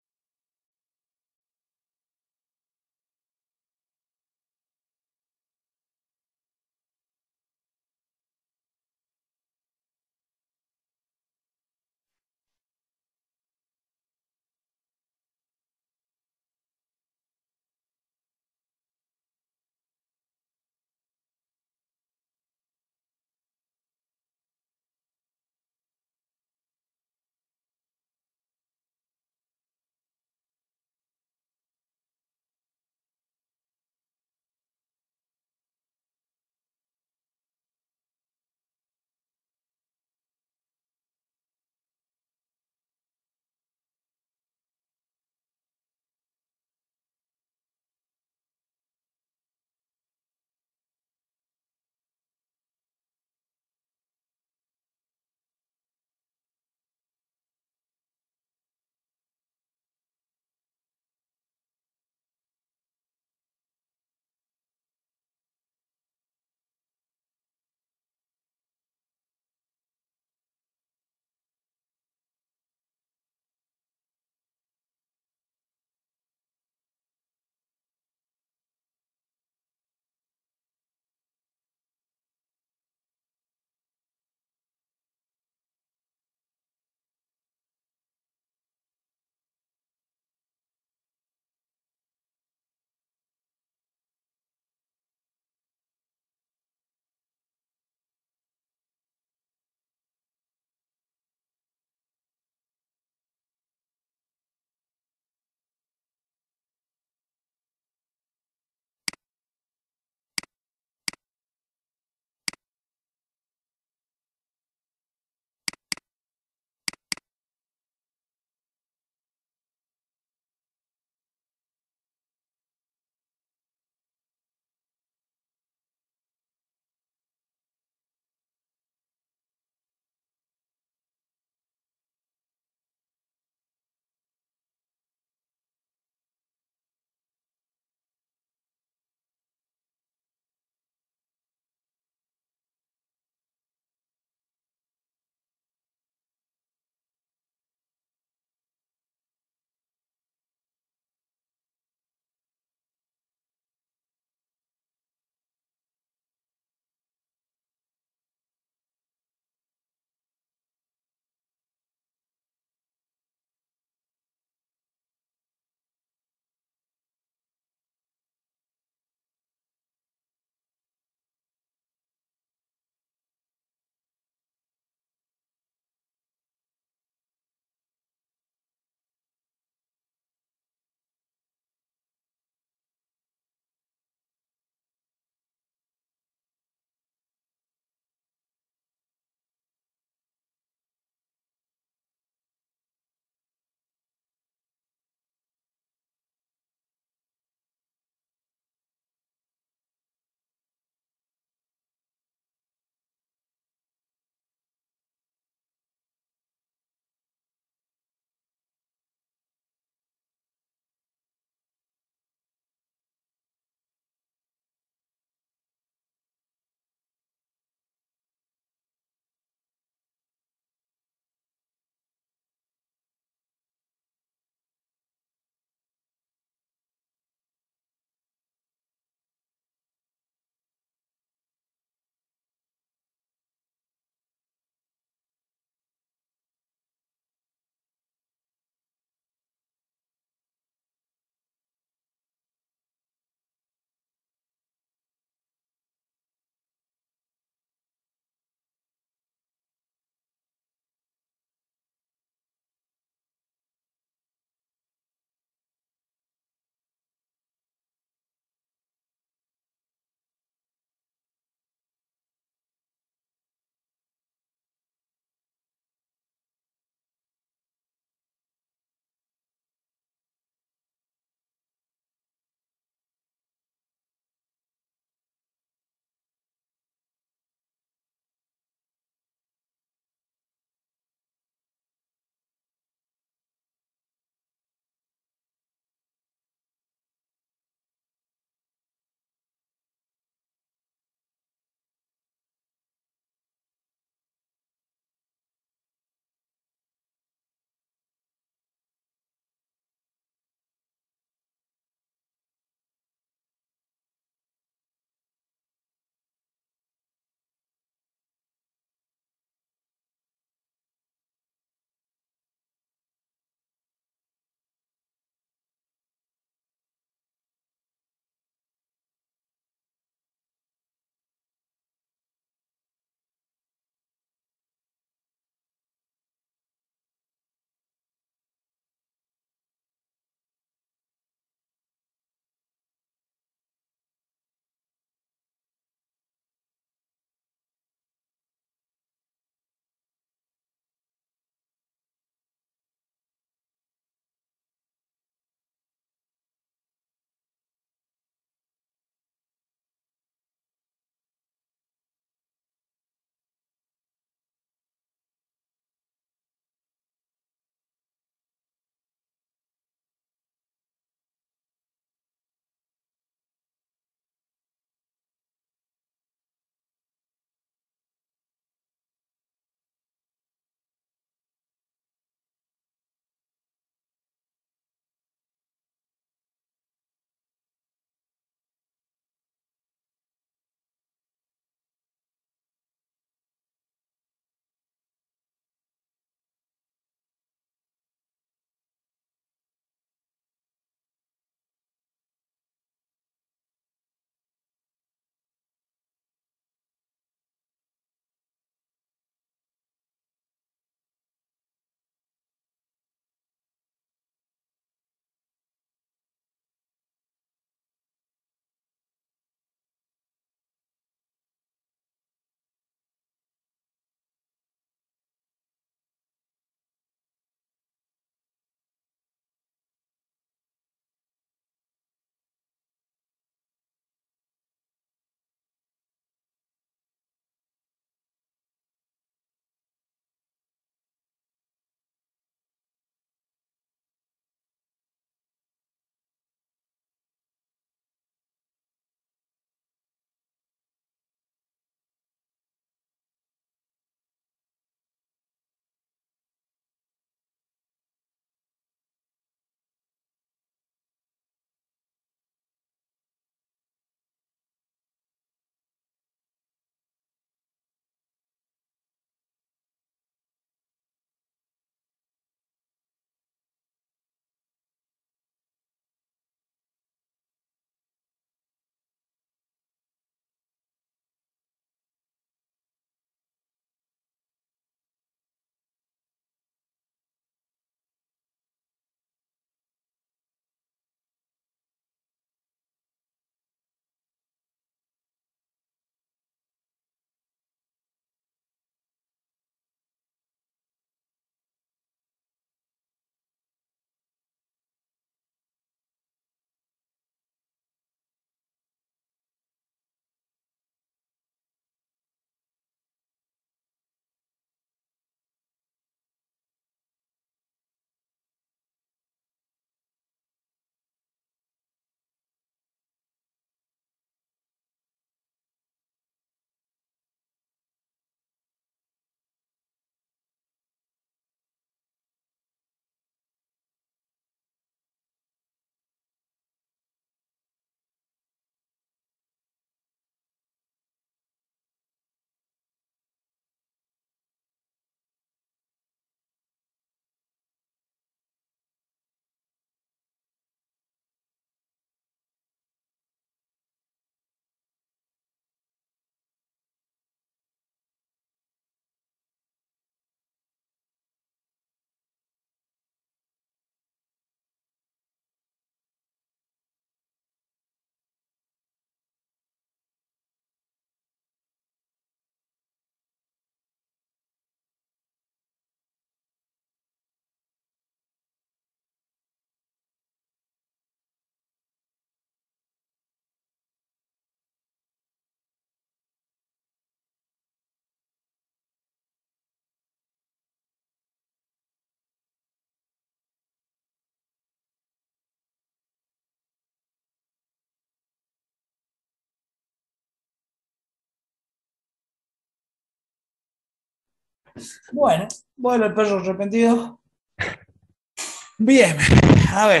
Bueno, vuelve el perro arrepentido. Bien, a ver.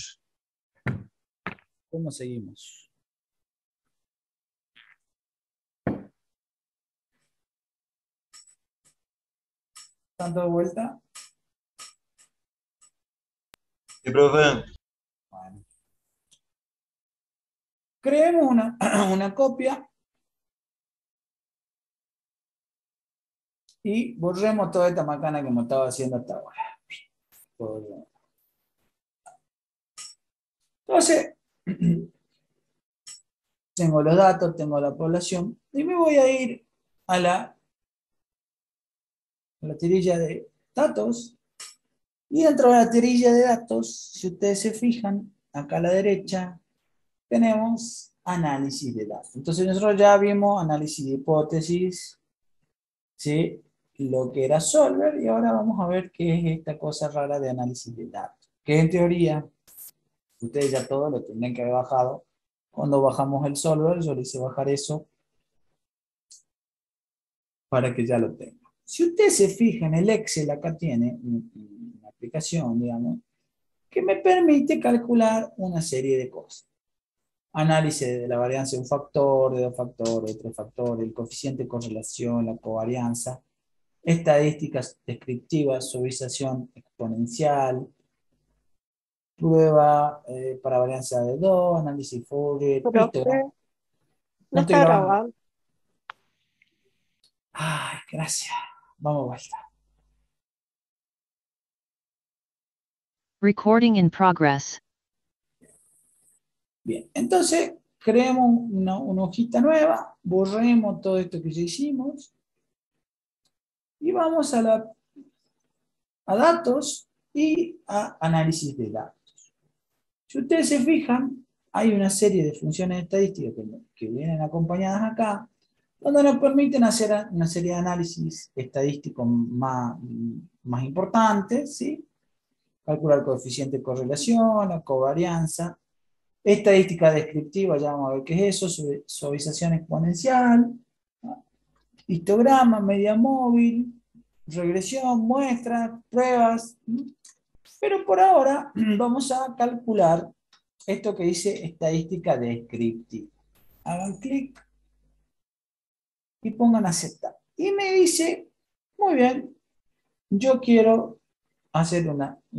¿Cómo seguimos? ¿Tanto de vuelta? Sí, profe. Bueno. Creemos una copia y borremos toda esta macana que hemos estado haciendo hasta ahora. Entonces, tengo los datos, tengo la población y me voy a ir a la tirilla de datos. Y dentro de la tirilla de datos, si ustedes se fijan, acá a la derecha, tenemos análisis de datos. Entonces nosotros ya vimos análisis de hipótesis, ¿sí? Lo que era Solver, y ahora vamos a ver qué es esta cosa rara de análisis de datos. Que en teoría, ustedes ya todo lo tendrían que haber bajado. Cuando bajamos el Solver, yo le hice bajar eso para que ya lo tengan. Si ustedes se fijan, el Excel acá tiene una aplicación, digamos, que me permite calcular una serie de cosas. Análisis de la varianza de un factor, de dos factores, de tres factores, el coeficiente de correlación, la covarianza, estadísticas descriptivas, suavización exponencial, prueba para varianza de dos, análisis Fourier, Profe, histogram. No no estoy está grabando. grabando. Ay, gracias. Vamos a vuelta. Recording in progress. Bien, entonces creemos una hojita nueva, borremos todo esto que ya hicimos y vamos a datos y a análisis de datos. Si ustedes se fijan, hay una serie de funciones estadísticas que vienen acompañadas acá, donde nos permiten hacer una serie de análisis estadísticos más importantes, ¿sí? Calcular coeficiente de correlación, la covarianza, estadística descriptiva, ya vamos a ver qué es eso, suavización exponencial, ¿no? Histograma, media móvil, regresión, muestras, pruebas, ¿no? Pero por ahora vamos a calcular esto que dice estadística descriptiva. Hagan clic y pongan aceptar. Y me dice, muy bien, yo quiero hacer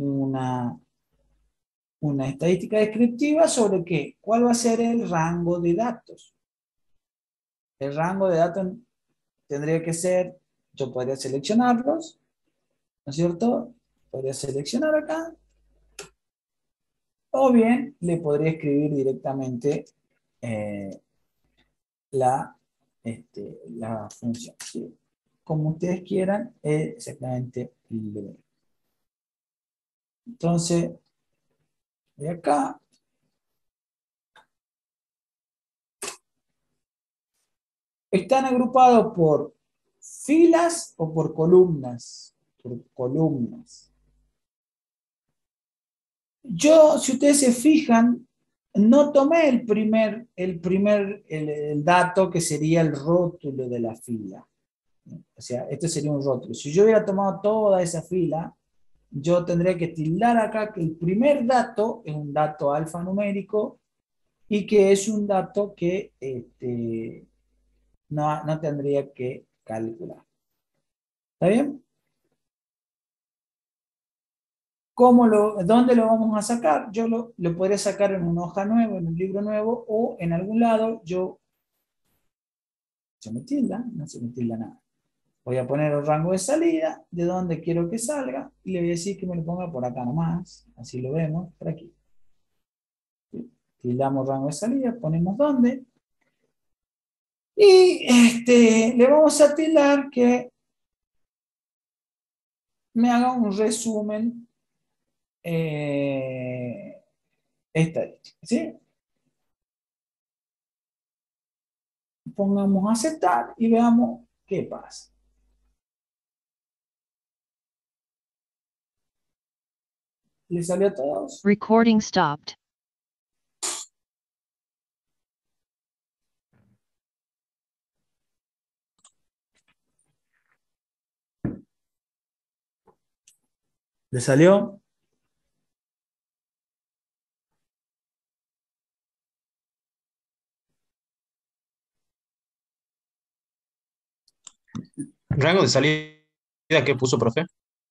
una estadística descriptiva sobre qué, cuál va a ser el rango de datos. El rango de datos tendría que ser, yo podría seleccionarlos, ¿no es cierto? Podría seleccionar acá, o bien le podría escribir directamente eh, la, la función, ¿sí? Como ustedes quieran, es exactamente lo mismo. Entonces, de acá, están agrupados por filas o por columnas. Por columnas. Yo, si ustedes se fijan, no tomé el dato que sería el rótulo de la fila. O sea, este sería un rótulo. Si yo hubiera tomado toda esa fila, yo tendría que tildar acá que el primer dato es un dato alfanumérico y que es un dato que no tendría que calcular. ¿Está bien? ¿Dónde lo vamos a sacar? Yo lo podría sacar en una hoja nueva, en un libro nuevo, o en algún lado. Se me tilda, no se me tilda nada. Voy a poner el rango de salida, de donde quiero que salga, y le voy a decir que me lo ponga por acá nomás, así lo vemos, por aquí. ¿Sí? Tildamos rango de salida, ponemos dónde, y le vamos a tildar que me haga un resumen estadístico, ¿sí? Pongamos aceptar y veamos qué pasa. ¿Le salió a todos? Recording stopped. ¿Le salió? ¿Rango de salida que puso, profe?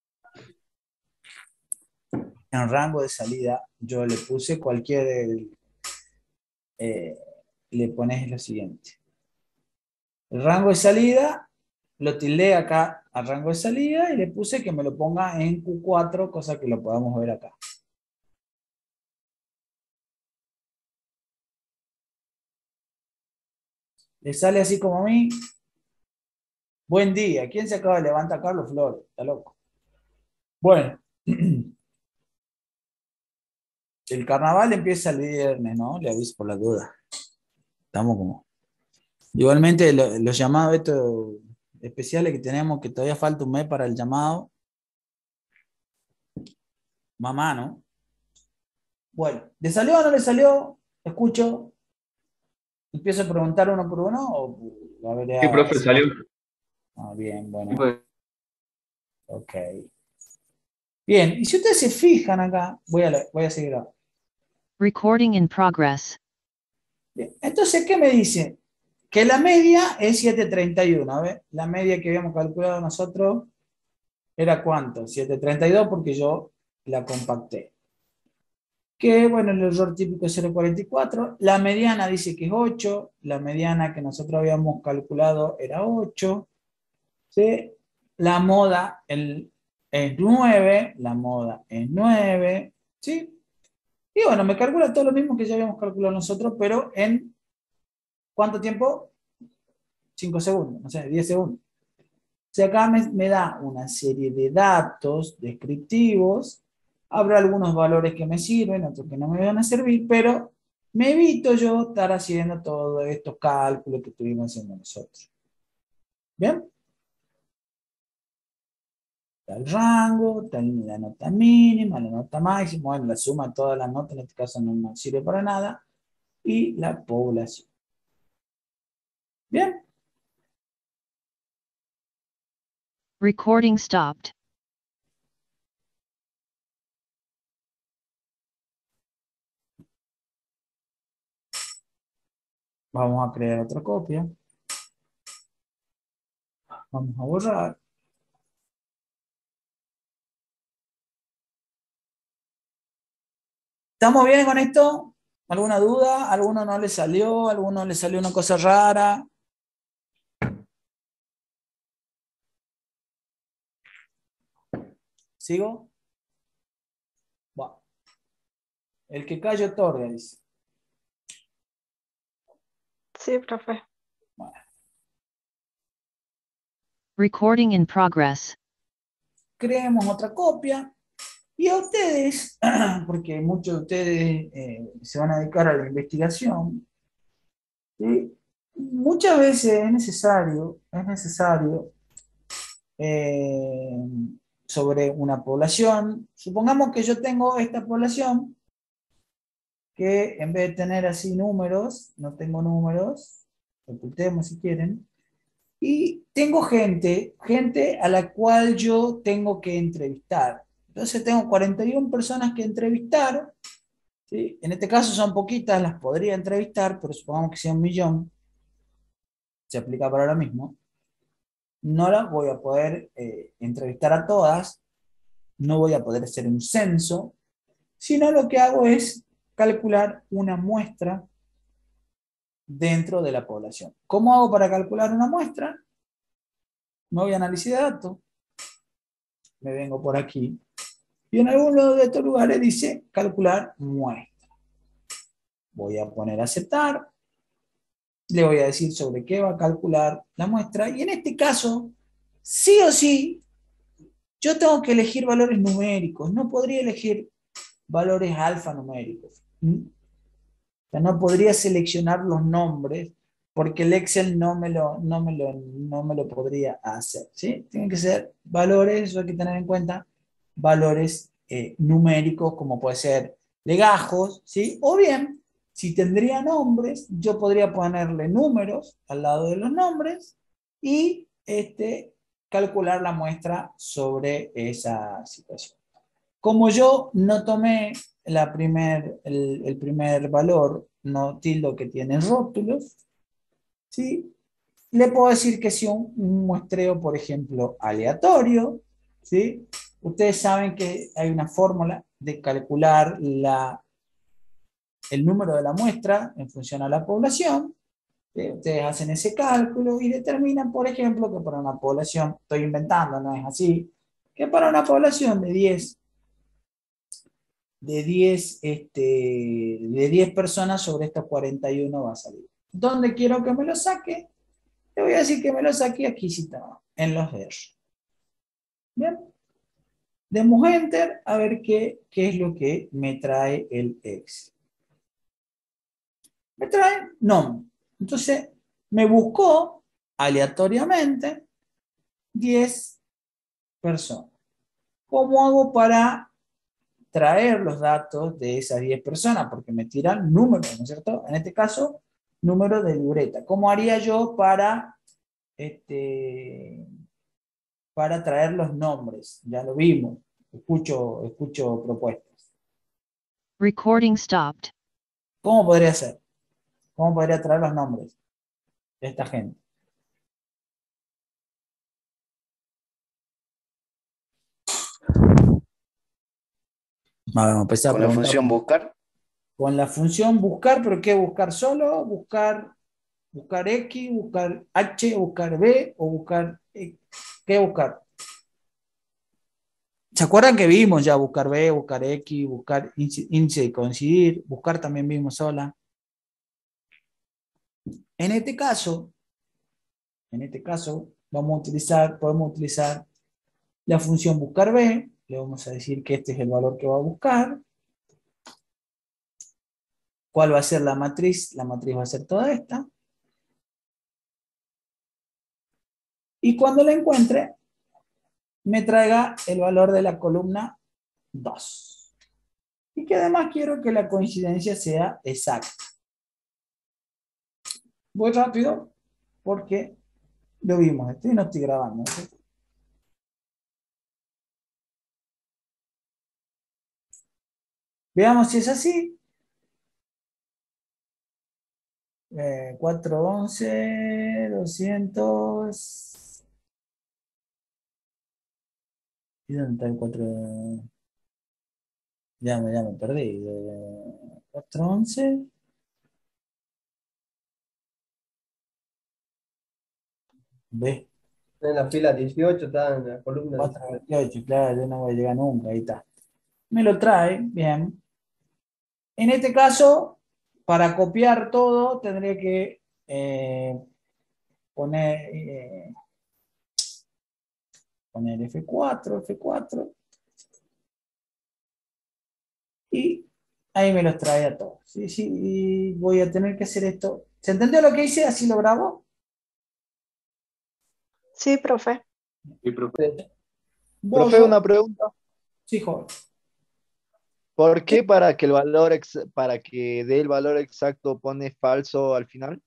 En rango de salida, yo le puse cualquier, eh, le pones lo siguiente. El rango de salida, lo tildé acá al rango de salida y le puse que me lo ponga en Q4, cosa que lo podamos ver acá. Le sale así como a mí. Buen día. ¿Quién se acaba de levantar? Carlos Flores. Está loco. Bueno. El carnaval empieza el viernes, ¿no? Le aviso por la duda. Estamos como... Igualmente, los llamados estos especiales que tenemos, que todavía falta un mes para el llamado. Mamá, ¿no? Bueno, ¿le salió o no le salió? Escucho. Empiezo a preguntar uno por uno o a ver, Sí, profe, salió. bien, bueno. Ok. Bien, y si ustedes se fijan acá, voy a seguir ahora. Recording in progress. Bien, entonces, ¿qué me dice? Que la media es 731. A ver, la media que habíamos calculado nosotros era ¿cuánto? 732 porque yo la compacté. Que bueno, el error típico es 0,44. La mediana dice que es 8. La mediana que nosotros habíamos calculado era 8. ¿Sí? La moda es 9. La moda es 9. ¿Sí? Y bueno, me calcula todo lo mismo que ya habíamos calculado nosotros, pero en ¿cuánto tiempo? 5 segundos, no sé, 10 segundos. O sea, acá me da una serie de datos descriptivos. Habrá algunos valores que me sirven, otros que no me van a servir, pero me evito yo estar haciendo todos estos cálculos que estuvimos haciendo nosotros. ¿Bien? Está el rango, está la nota mínima, la nota máxima, bueno, la suma de todas las notas, en este caso no sirve para nada, y la población. ¿Bien? Recording stopped. Vamos a crear otra copia. Vamos a borrar. ¿Estamos bien con esto? ¿Alguna duda? ¿Alguno no le salió? ¿Alguno le salió una cosa rara? ¿Sigo? Bueno. El que calla otorga, dice. Sí, profe. Bueno. Recording in progress. Creemos otra copia. Y a ustedes, porque muchos de ustedes se van a dedicar a la investigación, ¿sí? Muchas veces es necesario eh, sobre una población. Supongamos que yo tengo esta población que en vez de tener así números, no tengo números, ocultemos si quieren, y tengo gente a la cual yo tengo que entrevistar. Entonces tengo 41 personas que entrevistar, ¿sí? En este caso son poquitas, las podría entrevistar, pero supongamos que sea 1.000.000, se aplica para ahora mismo. No las voy a poder entrevistar a todas, no voy a poder hacer un censo, sino lo que hago es calcular una muestra dentro de la población. ¿Cómo hago para calcular una muestra? Me voy a análisis de datos, me vengo por aquí, y en alguno de estos lugares dice calcular muestra. Voy a poner aceptar, le voy a decir sobre qué va a calcular la muestra, y en este caso, sí o sí, yo tengo que elegir valores numéricos, no podría elegir valores alfanuméricos. O sea, no podría seleccionar los nombres porque el Excel no me lo podría hacer. ¿Sí? Tienen que ser valores, eso hay que tener en cuenta, valores numéricos como puede ser legajos, ¿sí? O bien, si tendría nombres, yo podría ponerle números al lado de los nombres y calcular la muestra sobre esa situación. Como yo no tomé el primer valor, no tildo que tiene rótulos, ¿sí? Le puedo decir que si un muestreo, por ejemplo, aleatorio, ¿sí? Ustedes saben que hay una fórmula de calcular el número de la muestra en función a la población. ¿Sí? Ustedes hacen ese cálculo y determinan, por ejemplo, que para una población, estoy inventando, no es así, que para una población de 10 personas sobre estos 41 va a salir. ¿Dónde quiero que me lo saque? Te voy a decir que me lo saque aquí citado, en los R. Bien. Demos Enter a ver qué es lo que me trae el Excel. Me trae nombre. Entonces, me buscó aleatoriamente 10 personas. ¿Cómo hago para traer los datos de esas 10 personas? Porque me tiran números, ¿no es cierto? En este caso, número de libreta. ¿Cómo haría yo para traer los nombres? Ya lo vimos. Escucho propuestas. Recording stopped. ¿Cómo podría ser? ¿Cómo podría traer los nombres de esta gente? Vamos a empezar a Con la preguntar. función buscar. Con la función buscar, ¿pero qué buscar solo? Buscar X, buscar H, buscar B o buscar... ¿Qué buscar? ¿Se acuerdan que vimos ya buscar B, buscar X, buscar índice de coincidir? Buscar también vimos sola. En este caso, podemos utilizar la función buscar B. Le vamos a decir que este es el valor que va a buscar. ¿Cuál va a ser la matriz? La matriz va a ser toda esta. Y cuando la encuentre, me traiga el valor de la columna 2. Y que además quiero que la coincidencia sea exacta. Voy rápido porque lo vimos. No estoy grabando. ¿Sí? Veamos si es así. 411, 200. ¿Y dónde está el 4? Ya me perdí. 411. B. En la fila 18 está en la columna 428, claro, yo no voy a llegar nunca. Ahí está. Me lo trae, bien. En este caso, para copiar todo, tendré que poner F4, y ahí me los trae a todos. Sí, sí, y voy a tener que hacer esto. ¿Se entendió lo que hice? ¿Así lo grabo? Sí, profe. Sí, profe. Profe, una pregunta. Sí, joven. ¿Por qué para que dé el valor exacto pone falso al final?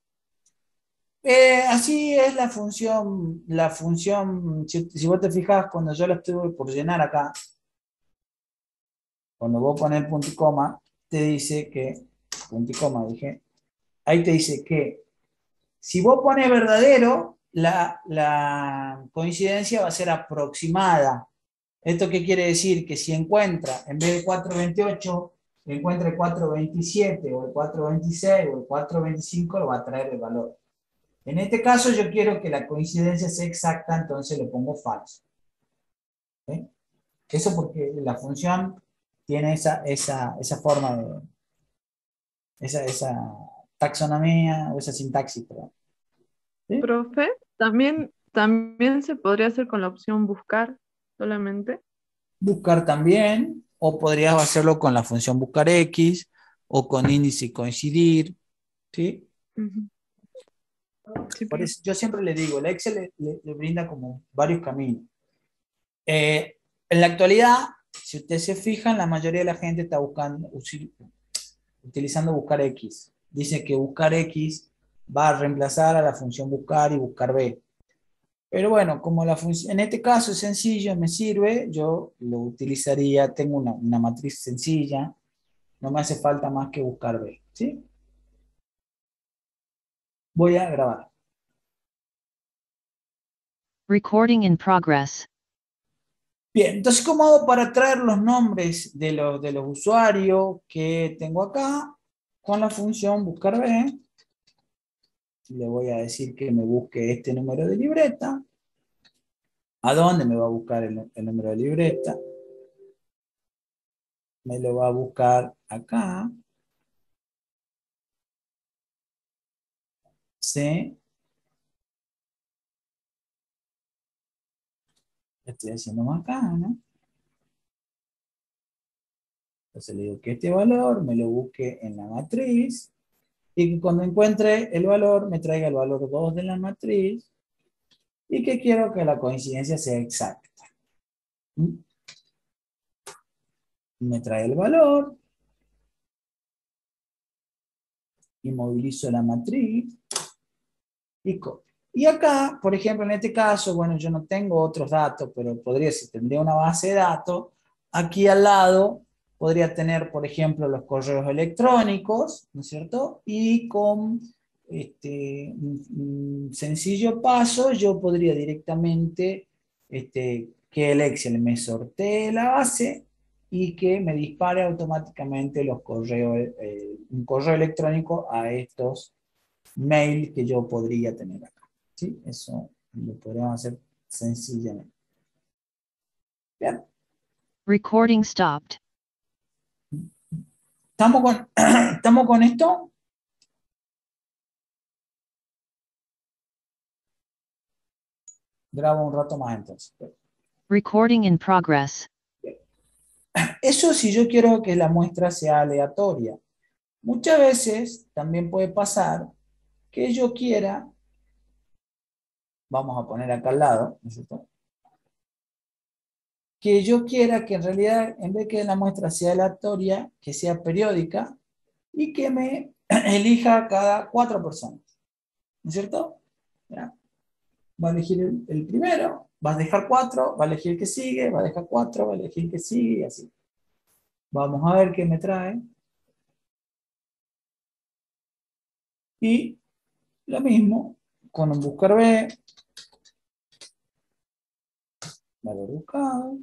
Así es la función, si vos te fijas, cuando yo lo estuve por llenar acá, cuando vos pones punto y coma, te dice que, punto y coma dije, ahí te dice que si vos pones verdadero, la coincidencia va a ser aproximada. ¿Esto qué quiere decir? Que si encuentra, en vez de 428, encuentra el 427 o el 426 o el 425, lo va a traer el valor. En este caso yo quiero que la coincidencia sea exacta, entonces le pongo falso. ¿Sí? Eso porque la función tiene esa forma de... esa taxonomía o esa sintaxis, perdón. ¿Sí? Profe, también se podría hacer con la opción buscar solamente. Buscar también, o podrías hacerlo con la función buscar X, o con índice y coincidir, ¿sí? Ujú. Sí, Por eso, yo siempre le digo, el Excel le brinda como varios caminos. En la actualidad, si usted se fija, la mayoría de la gente está utilizando buscar X. Dice que buscar X va a reemplazar a la función buscar y buscar B. Pero bueno, como la función, en este caso es sencillo, me sirve, yo lo utilizaría, tengo una matriz sencilla, no me hace falta más que buscar B, ¿sí? Voy a grabar. Recording in progress. Bien, entonces, ¿cómo hago para traer los nombres de los usuarios que tengo acá? Con la función buscar B. Le voy a decir que me busque este número de libreta. ¿A dónde me va a buscar el número de libreta? Me lo va a buscar acá. ¿Sí? Estoy haciendo más acá, ¿no? Entonces le digo que este valor me lo busque en la matriz y que cuando encuentre el valor me traiga el valor 2 de la matriz y que quiero que la coincidencia sea exacta. ¿Mm? Me trae el valor, inmovilizo la matriz y copio. Y acá, por ejemplo, en este caso, bueno, yo no tengo otros datos, pero podría, si tendría una base de datos, aquí al lado podría tener, por ejemplo, los correos electrónicos, ¿no es cierto? Y con un sencillo paso, yo podría directamente que el Excel me sortee la base y que me dispare automáticamente los correos, un correo electrónico a estos mail que yo podría tener acá. ¿Sí? Eso lo podríamos hacer sencillamente. Bien. Recording stopped. ¿Estamos con esto? Grabo un rato más entonces. Recording in progress. Eso si yo quiero que la muestra sea aleatoria. Muchas veces también puede pasar que yo quiera, vamos a poner acá al lado, ¿no es cierto? Que yo quiera que en realidad, en vez que la muestra sea aleatoria, que sea periódica y que me elija cada 4 personas. ¿No es cierto? ¿Ya? Va a elegir el primero, va a dejar 4, va a elegir el que sigue, va a dejar 4, va a elegir el que sigue y así. Vamos a ver qué me trae. Y lo mismo con un buscar B, valor buscado,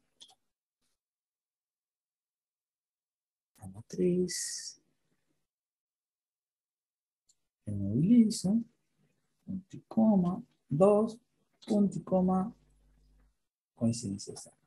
la matriz, el movilizo, punto y coma, 2, punto y coma, coincidencia exacta.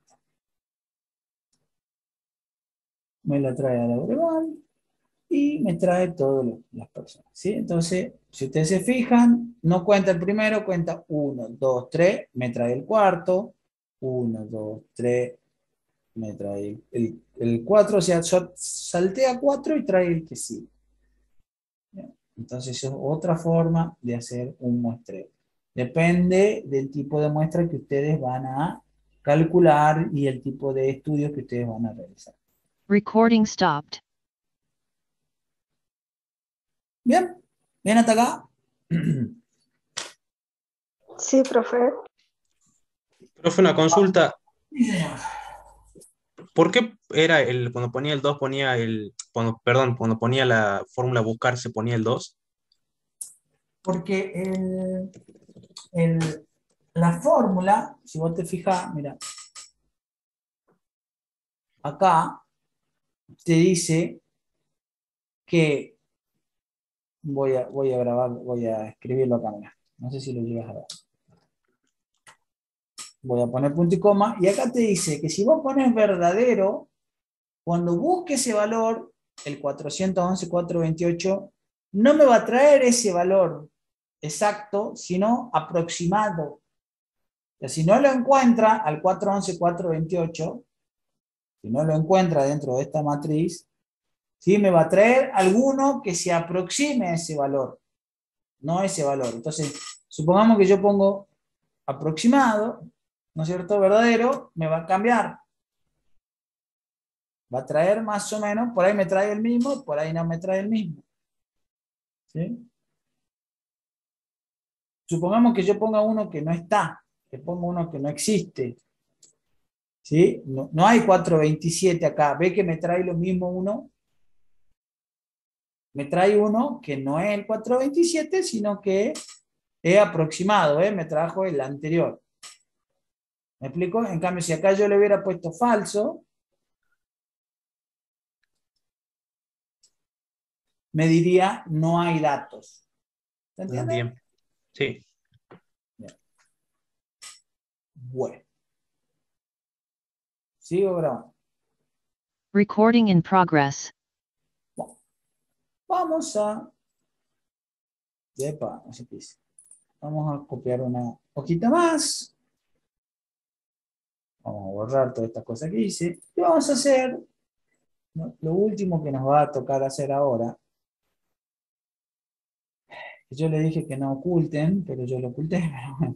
Me la trae a la verbal y me trae todas las personas, ¿sí? Entonces, si ustedes se fijan, no cuenta el primero, cuenta 1, 2, 3, me trae el cuarto, 1, 2, 3, me trae el 4, o sea, saltea 4 y trae el que sigue. ¿Bien? Entonces, es otra forma de hacer un muestreo. Depende del tipo de muestra que ustedes van a calcular y el tipo de estudios que ustedes van a realizar. Recording stopped. ¿Bien? ¿Bien hasta acá? Sí, profe. Profe, una consulta. Sí, señor. ¿Por qué era cuando ponía el 2 ponía perdón, cuando ponía la fórmula buscar se ponía el 2? Porque la fórmula, si vos te fijas, mira, acá te dice que voy a grabar, voy a escribirlo acá, mira. No sé si lo llegas a ver. Voy a poner punto y coma, y acá te dice que si vos pones verdadero, cuando busque ese valor, el 411.428, no me va a traer ese valor exacto, sino aproximado. O sea, si no lo encuentra al 411.428, si no lo encuentra dentro de esta matriz, ¿sí? Me va a traer alguno que se aproxime a ese valor, no ese valor. Entonces, supongamos que yo pongo aproximado, ¿no es cierto? Verdadero, me va a cambiar. Va a traer más o menos, por ahí me trae el mismo, por ahí no me trae el mismo. ¿Sí? supongamos que yo ponga uno que no está, que ponga uno que no existe. ¿Sí? No hay 427 acá. ¿Ve que me trae lo mismo uno? Me trae uno que no es el 427, sino que es aproximado, ¿eh? Me trajo el anterior. ¿Me explico? En cambio, si acá yo le hubiera puesto falso, me diría no hay datos. ¿Se entiende? Bien. Sí. Bien. Bueno. Sigo grabando. Recording in progress. Bueno. Vamos a... Epa, no sé qué hice. Vamos a copiar una hojita más. Vamos a borrar todas estas cosas que hice. Y vamos a hacer, ¿no?, lo último que nos va a tocar hacer ahora. Yo le dije que no oculten, pero yo lo oculté. Pero bueno.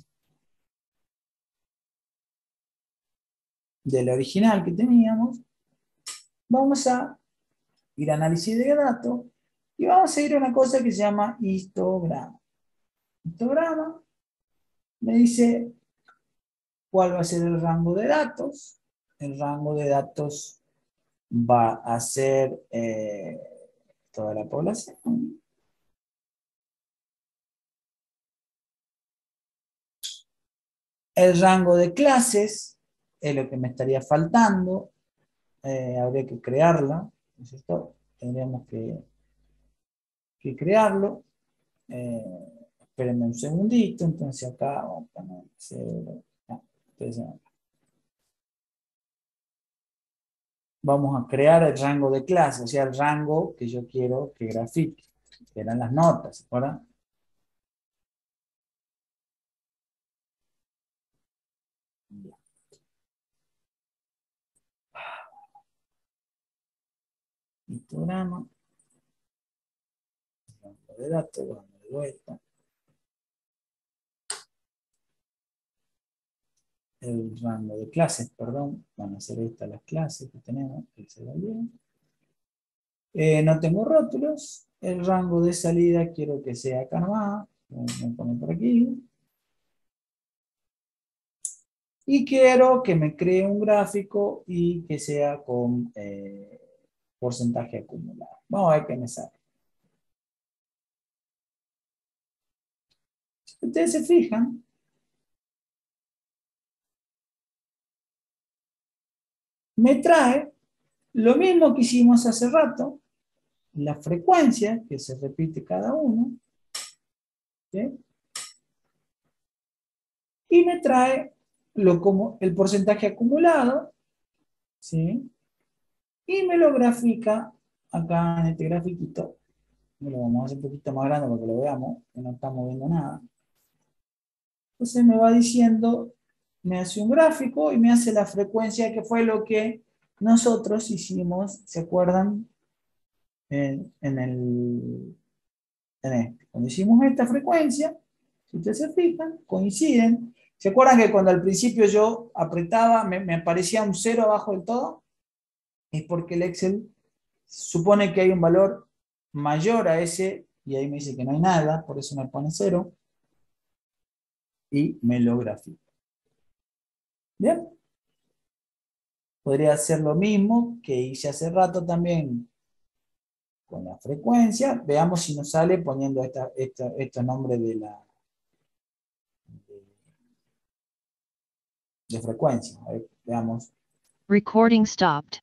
Del original que teníamos, vamos a ir a análisis de datos y vamos a ir a una cosa que se llama histograma. Histograma me dice cuál va a ser el rango de datos. El rango de datos va a ser toda la población. El rango de clases es lo que me estaría faltando. Habría que crearla, ¿no es cierto? Tendríamos que crearlo. Espérenme un segundito, entonces acá vamos a poner 0. Entonces, vamos a crear el rango de clase, o sea, el rango que yo quiero que grafique, que eran las notas, ¿verdad? Histograma, rango de datos, vamos de vuelta. El rango de clases, perdón, van a ser estas las clases que tenemos, que se va bien. No tengo rótulos, el rango de salida quiero que sea acá nomás, me pongo por aquí. Y quiero que me cree un gráfico y que sea con porcentaje acumulado. Vamos a ver qué me sale. Si ustedes se fijan, me trae lo mismo que hicimos hace rato, la frecuencia que se repite cada uno, ¿sí? Y me trae como el porcentaje acumulado, ¿sí? Y me lo grafica acá en este grafiquito. Lo vamos a hacer un poquito más grande para que lo veamos, que no estamos viendo nada. Entonces me va diciendo, me hace un gráfico y me hace la frecuencia, que fue lo que nosotros hicimos, ¿se acuerdan? En este. Cuando hicimos esta frecuencia, si ustedes se fijan, coinciden. ¿Se acuerdan que cuando al principio yo apretaba, me aparecía un 0 abajo del todo? Es porque el Excel supone que hay un valor mayor a ese, y ahí me dice que no hay nada, por eso me pone 0, y me lo grafica. ¿Bien? Podría hacer lo mismo que hice hace rato también con la frecuencia. Veamos si nos sale poniendo estos nombres de frecuencia. A ver, veamos. Recording stopped.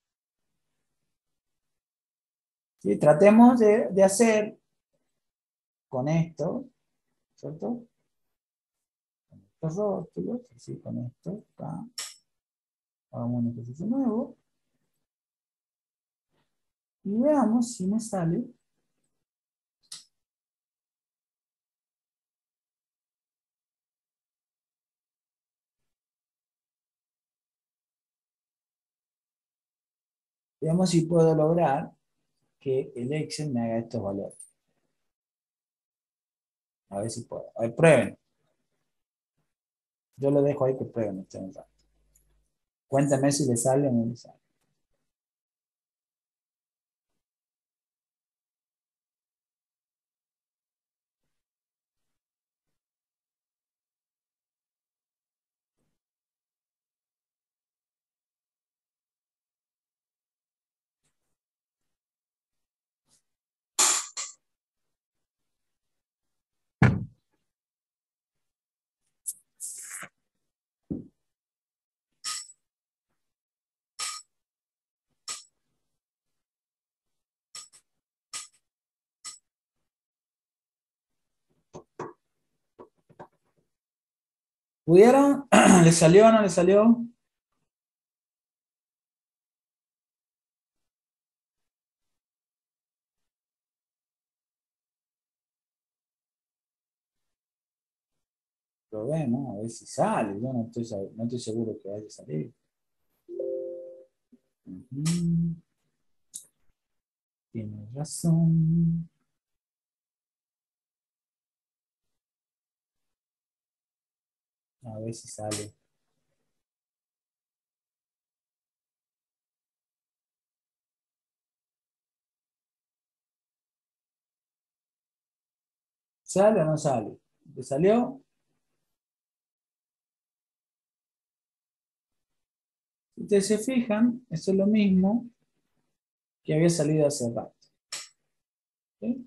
¿Sí? Tratemos de hacer con esto, ¿cierto? Con estos rótulos, así con esto, acá. Hagamos un ejercicio nuevo. Y veamos si me sale. Veamos si puedo lograr que el Excel me haga estos valores. A ver si puedo. A ver, prueben. Yo lo dejo ahí que prueben ustedes un rato. Cuéntame si le sale o no le sale. ¿Pudieron? ¿Le salió o no le salió? Probemos, a ver si sale. Yo no estoy seguro que vaya a salir. Ujú. Tienes razón. A ver si sale. ¿Sale o no sale? ¿Te salió? Si ustedes se fijan, eso es lo mismo que había salido hace rato. ¿Sí?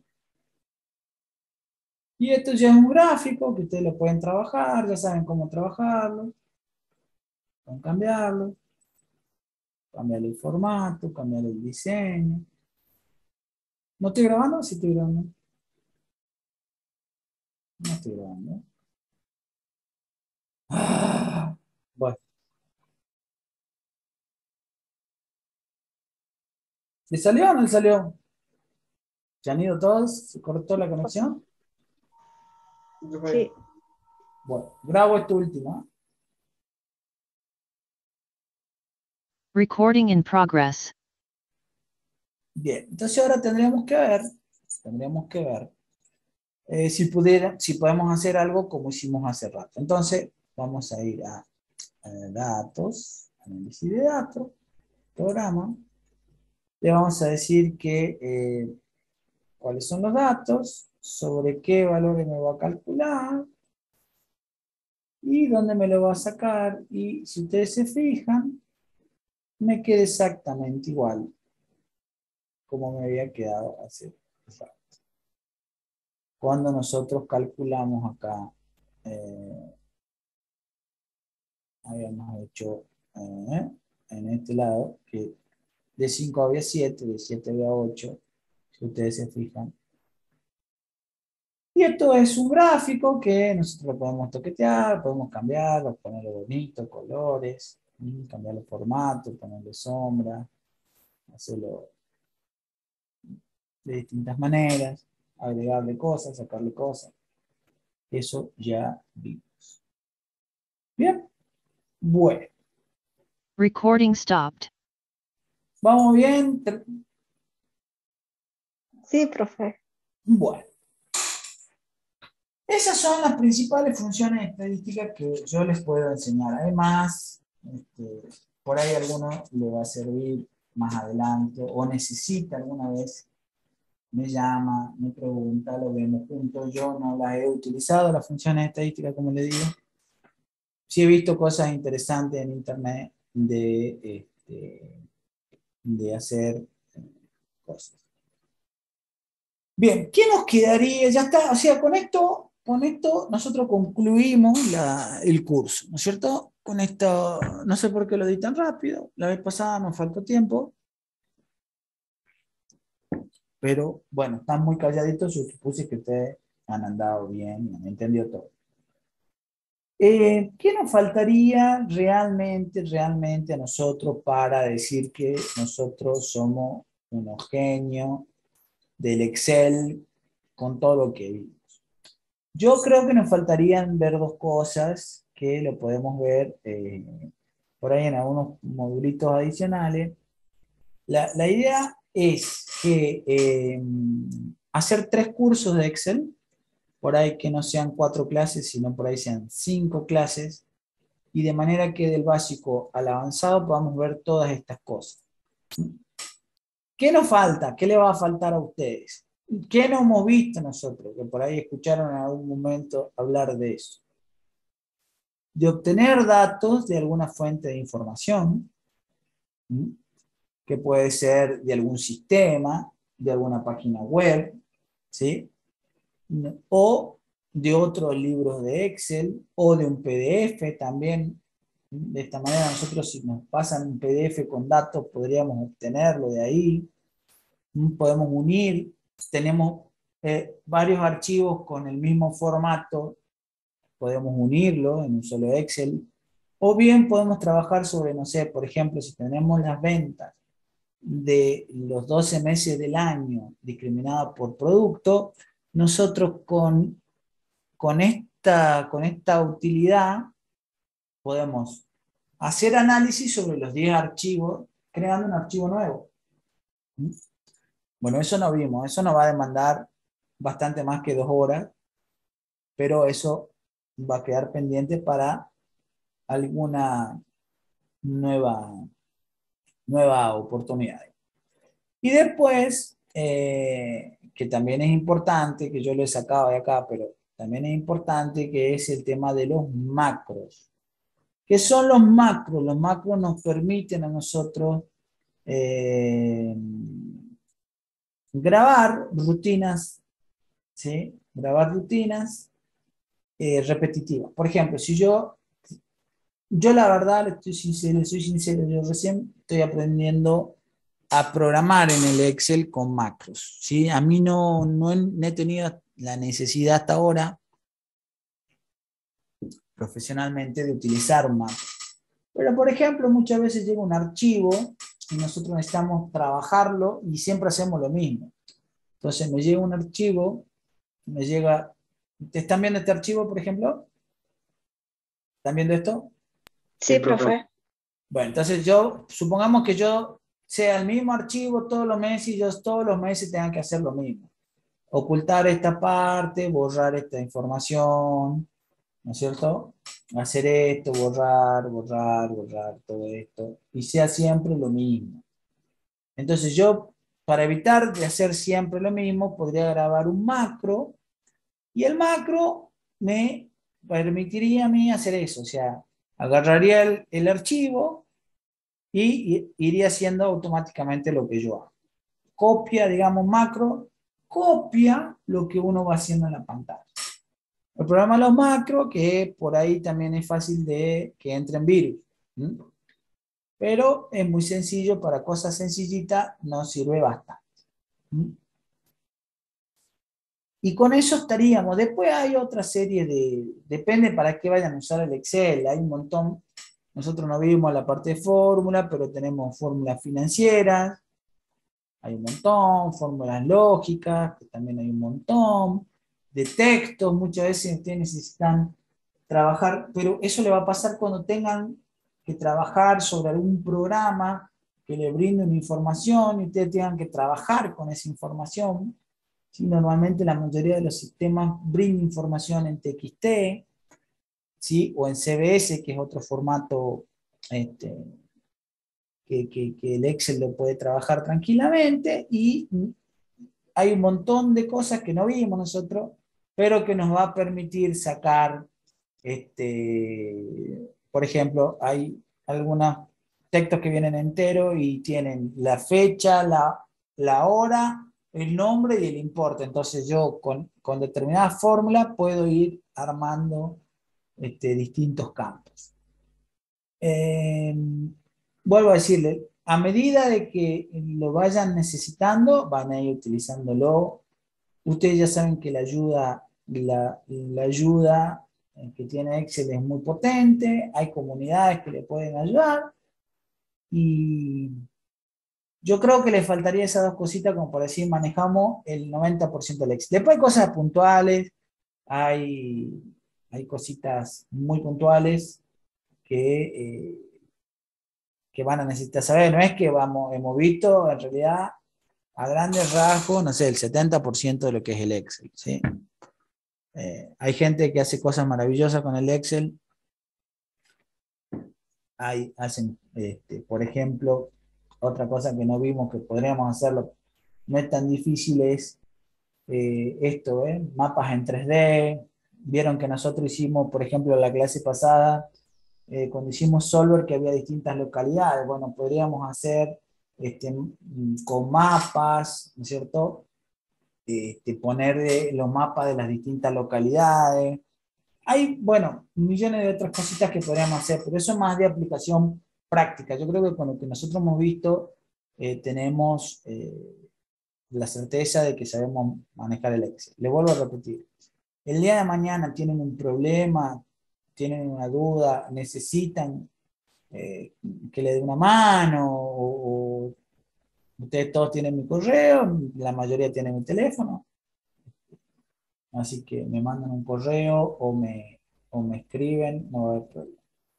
Y esto ya es un gráfico que ustedes lo pueden trabajar, ya saben cómo trabajarlo. Pueden cambiarlo, cambiar el formato, cambiar el diseño. ¿No estoy grabando? Sí estoy grabando. No estoy grabando. Ah, bueno. ¿Le salió o no le salió? ¿Se han ido todos? ¿Se cortó la conexión? Sí. Bueno, grabo esto último. Recording in progress. Bien, entonces ahora tendríamos que ver si podemos hacer algo como hicimos hace rato. Entonces, vamos a ir a datos, análisis de datos, programa. Le vamos a decir que cuáles son los datos, sobre qué valores me va a calcular y dónde me lo va a sacar. Y si ustedes se fijan, me queda exactamente igual como me había quedado hace rato. Cuando nosotros calculamos acá, habíamos hecho en este lado que de 5 había 7, de 7 había 8, si ustedes se fijan. Y esto es un gráfico que nosotros lo podemos toquetear, podemos cambiarlo, ponerle bonito, colores, cambiarle formato, ponerle sombra, hacerlo de distintas maneras, agregarle cosas, sacarle cosas. Eso ya vimos. Bien, bueno. Recording stopped. ¿Vamos bien? Sí, profe. Bueno. Esas son las principales funciones estadísticas que yo les puedo enseñar. Además, por ahí alguno le va a servir más adelante o necesita alguna vez, me llama, me pregunta, lo vemos juntos. Yo no las he utilizado, las funciones estadísticas, como le digo. Sí he visto cosas interesantes en internet de hacer cosas. Bien, ¿qué nos quedaría? Ya está, o sea, con esto nosotros concluimos el curso, ¿no es cierto? Con esto, no sé por qué lo di tan rápido, la vez pasada nos faltó tiempo, pero bueno, están muy calladitos, yo supuse que ustedes han andado bien, han entendido todo. ¿Qué nos faltaría realmente a nosotros para decir que nosotros somos unos genios del Excel con todo lo que vimos? Yo creo que nos faltarían ver dos cosas que lo podemos ver por ahí en algunos modulitos adicionales. La idea es que hacer 3 cursos de Excel, por ahí que no sean 4 clases, sino por ahí sean 5 clases, y de manera que del básico al avanzado podamos ver todas estas cosas. ¿Qué nos falta? ¿Qué le va a faltar a ustedes? ¿Qué no hemos visto nosotros? Que por ahí escucharon en algún momento hablar de eso. De obtener datos de alguna fuente de información, que puede ser de algún sistema, de alguna página web, ¿sí? O de otros libros de Excel, o de un PDF también. De esta manera nosotros, si nos pasan un PDF con datos, podríamos obtenerlo de ahí. Podemos unir, tenemos varios archivos con el mismo formato, podemos unirlo en un solo Excel, o bien podemos trabajar sobre, no sé, por ejemplo, si tenemos las ventas de los 12 meses del año discriminadas por producto, nosotros con esta utilidad podemos hacer análisis sobre los 10 archivos, creando un archivo nuevo. Bueno, eso no vimos, eso nos va a demandar bastante más que 2 horas, pero eso va a quedar pendiente para alguna nueva oportunidad. Y después, que también es importante, que yo lo he sacado de acá, pero también es importante, que es el tema de los macros. ¿Qué son los macros? Los macros nos permiten a nosotros grabar rutinas, ¿sí? Grabar rutinas repetitivas. Por ejemplo, si yo la verdad, soy sincero, yo recién estoy aprendiendo a programar en el Excel con macros, ¿sí? A mí no he tenido la necesidad hasta ahora, profesionalmente, de utilizar un macro. Pero, por ejemplo, muchas veces llega un archivo y nosotros necesitamos trabajarlo y siempre hacemos lo mismo. Entonces me llega un archivo, ¿te están viendo este archivo, por ejemplo? ¿Están viendo esto? Sí, profe. Bueno, entonces supongamos que yo sea el mismo archivo todos los meses y yo todos los meses tenga que hacer lo mismo. Ocultar esta parte, borrar esta información, ¿no es cierto? Hacer esto, borrar todo esto, y sea siempre lo mismo. Entonces yo, para evitar de hacer siempre lo mismo, podría grabar un macro, y el macro me permitiría a mí hacer eso, o sea, agarraría el archivo y iría haciendo automáticamente lo que yo hago. Copia, digamos, macro, copia lo que uno va haciendo en la pantalla. El programa de los macros, que por ahí también es fácil de que entren virus. Pero es muy sencillo, para cosas sencillitas nos sirve bastante. Y con eso estaríamos. Después hay otra serie depende para qué vayan a usar el Excel, hay un montón. Nosotros no vimos la parte de fórmula, pero tenemos fórmulas financieras, hay un montón, fórmulas lógicas, que también hay un montón, de textos, muchas veces ustedes necesitan trabajar, pero eso le va a pasar cuando tengan que trabajar sobre algún programa que le brinde una información y ustedes tengan que trabajar con esa información. ¿Sí? Normalmente la mayoría de los sistemas brindan información en TXT, ¿sí? O en CBS, que es otro formato que el Excel lo puede trabajar tranquilamente, y hay un montón de cosas que no vimos nosotros, pero que nos va a permitir sacar, por ejemplo, hay algunos textos que vienen enteros y tienen la fecha, la hora, el nombre y el importe. Entonces yo con determinada fórmula puedo ir armando distintos campos. Vuelvo a decirle, a medida de que lo vayan necesitando, van a ir utilizándolo. Ustedes ya saben que la ayuda que tiene Excel es muy potente, hay comunidades que le pueden ayudar, y yo creo que le faltaría esas dos cositas como para decir manejamos el 90% del Excel. Después hay cosas puntuales, hay cositas muy puntuales que van a necesitar saber. No es que hemos visto en realidad a grandes rasgos, no sé, el 70% de lo que es el Excel, ¿sí? Hay gente que hace cosas maravillosas con el Excel. Hacen, por ejemplo, otra cosa que no vimos que podríamos hacerlo, no es tan difícil, es esto, mapas en 3D. Vieron que nosotros hicimos, por ejemplo, la clase pasada, cuando hicimos Solver, que había distintas localidades. Bueno, podríamos hacer con mapas, ¿no es cierto? Poner los mapas de las distintas localidades. Hay, bueno, millones de otras cositas que podríamos hacer, pero eso es más de aplicación práctica. Yo creo que con lo que nosotros hemos visto, tenemos la certeza de que sabemos manejar el Excel. Le vuelvo a repetir. el día de mañana tienen un problema, tienen una duda, necesitan que le dé una mano, o ustedes todos tienen mi correo, la mayoría tienen mi teléfono, así que me mandan un correo o me escriben, no va a haber problema.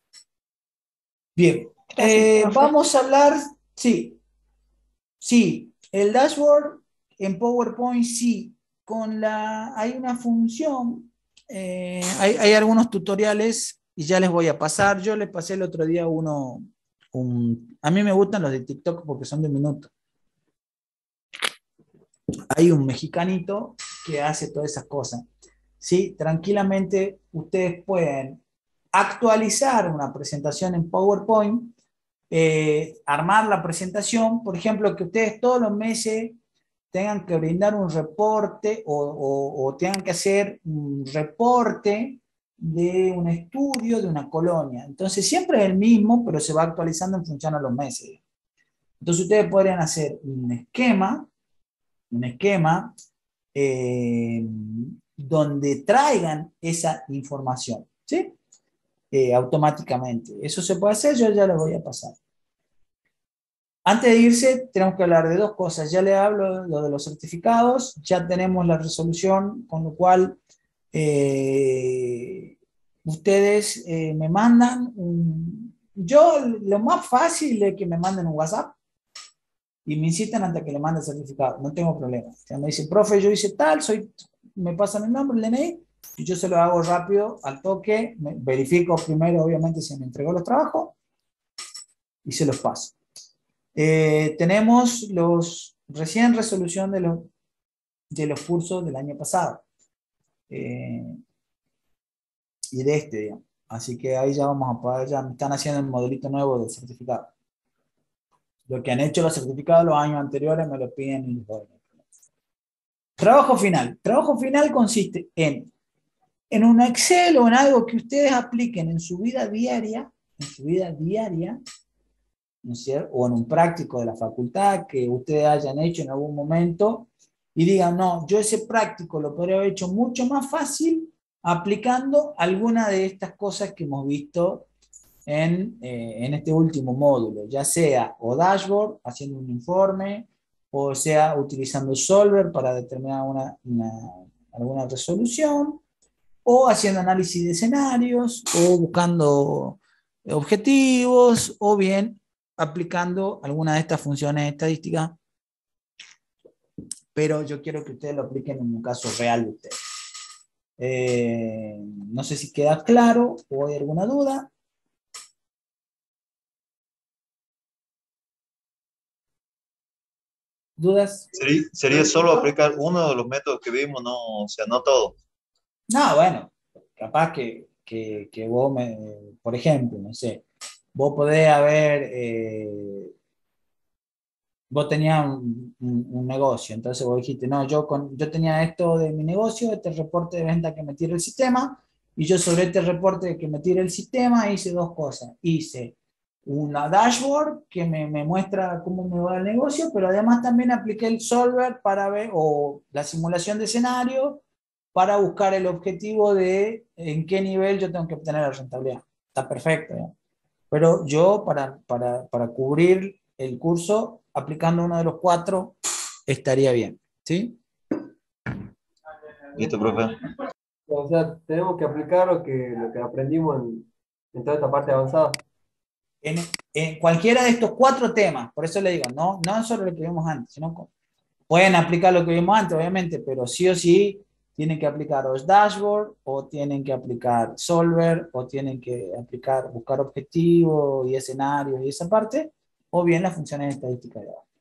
Bien, Gracias, profe. vamos a hablar, sí, el dashboard en PowerPoint, sí, hay una función, hay algunos tutoriales y ya les voy a pasar. Yo les pasé el otro día a mí me gustan los de TikTok porque son de un minuto. Hay un mexicanito que hace todas esas cosas. Sí, tranquilamente ustedes pueden actualizar una presentación en PowerPoint, armar la presentación, por ejemplo, que ustedes todos los meses tengan que brindar un reporte o tengan que hacer un reporte de un estudio de una colonia. Entonces siempre es el mismo, pero se va actualizando en función a los meses. Entonces ustedes podrían hacer un esquema donde traigan esa información, ¿sí? Automáticamente. Eso se puede hacer, yo ya lo voy a pasar. Antes de irse, tenemos que hablar de dos cosas. Ya le hablo lo de los certificados, ya tenemos la resolución, con lo cual ustedes me mandan lo más fácil es que me manden un WhatsApp y me incitan hasta que le mande el certificado. No tengo problema. O sea, me dice, profe, yo hice tal, me pasan el nombre, el DNI, y yo se lo hago rápido, al toque, verifico primero, obviamente, si me entregó los trabajos, y se los paso. Tenemos recién resolución de los cursos del año pasado, y de digamos. Así que ahí ya vamos a poder, ya me están haciendo el modelito nuevo del certificado. Lo que han hecho los certificados los años anteriores me lo piden y les doy. Trabajo final. Trabajo final consiste en un Excel o en algo que ustedes apliquen en su vida diaria, ¿no es cierto? O en un práctico de la facultad que ustedes hayan hecho en algún momento y digan, no, yo ese práctico lo podría haber hecho mucho más fácil aplicando alguna de estas cosas que hemos visto en este último módulo, ya sea o dashboard, haciendo un informe, o sea utilizando Solver para determinar alguna resolución, o haciendo análisis de escenarios, o buscando objetivos, o bien aplicando alguna de estas funciones estadísticas, pero yo quiero que ustedes lo apliquen en un caso real de ustedes. No sé si queda claro o hay alguna duda. ¿Dudas? Sería solo aplicar uno de los métodos que vimos, no, o sea, no todo. No, bueno, capaz que vos, por ejemplo, no sé, vos podés haber, vos tenías un negocio, entonces vos dijiste, no, yo tenía esto de mi negocio, este reporte de venta que me tira el sistema, y yo sobre este reporte que me tira el sistema hice dos cosas. Hice una dashboard que me muestra cómo me va el negocio, pero además también apliqué el solver para ver, o la simulación de escenario, para buscar el objetivo de en qué nivel yo tengo que obtener la rentabilidad. Está perfecto, ¿eh? Pero yo para cubrir el curso, aplicando uno de los cuatro, estaría bien, ¿sí? Listo, profe. O sea, tenemos que aplicar lo que aprendimos en toda esta parte avanzada. En cualquiera de estos cuatro temas, por eso le digo, no solo lo que vimos antes, sino pueden aplicar lo que vimos antes, obviamente, pero sí o sí tienen que aplicar los dashboard, o tienen que aplicar Solver, o tienen que aplicar, buscar objetivos y escenarios y esa parte, o bien las funciones estadísticas de abajo.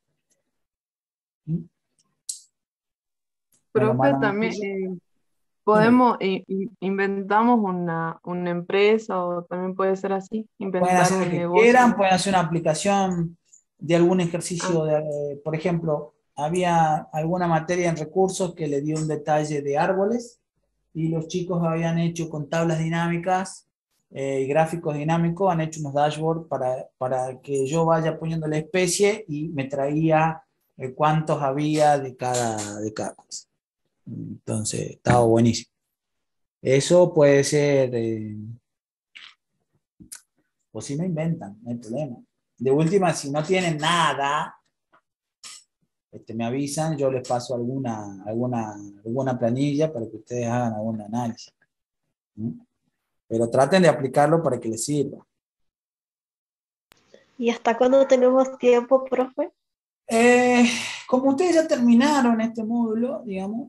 Profe, también podemos, inventamos una empresa, o también puede ser así, Pueden inventar hacer lo un que negocio. quieran, pueden hacer una aplicación de algún ejercicio, por ejemplo, había alguna materia en recursos que le dio un detalle de árboles y los chicos habían hecho con tablas dinámicas y gráficos dinámicos, han hecho unos dashboards para que yo vaya poniendo la especie y me traía cuántos había de cada cosa. Entonces, estaba buenísimo. Eso puede ser, o si no inventan, no hay problema. De última, si no tienen nada, me avisan, yo les paso alguna planilla para que ustedes hagan algún análisis. ¿Mm? Pero traten de aplicarlo para que les sirva. ¿Y hasta cuándo tenemos tiempo, profe? Como ustedes ya terminaron este módulo, digamos,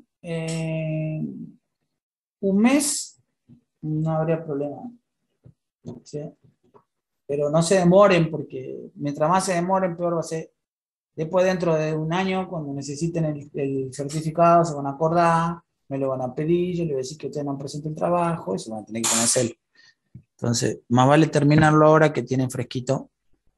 un mes no habría problema. ¿Sí? Pero no se demoren, porque mientras más se demoren, peor va a ser. Después, dentro de un año, cuando necesiten el certificado, se van a acordar, me lo van a pedir, yo les voy a decir que ustedes no han presentado el trabajo, y se van a tener que poner a hacerlo. Entonces, más vale terminarlo ahora que tienen fresquito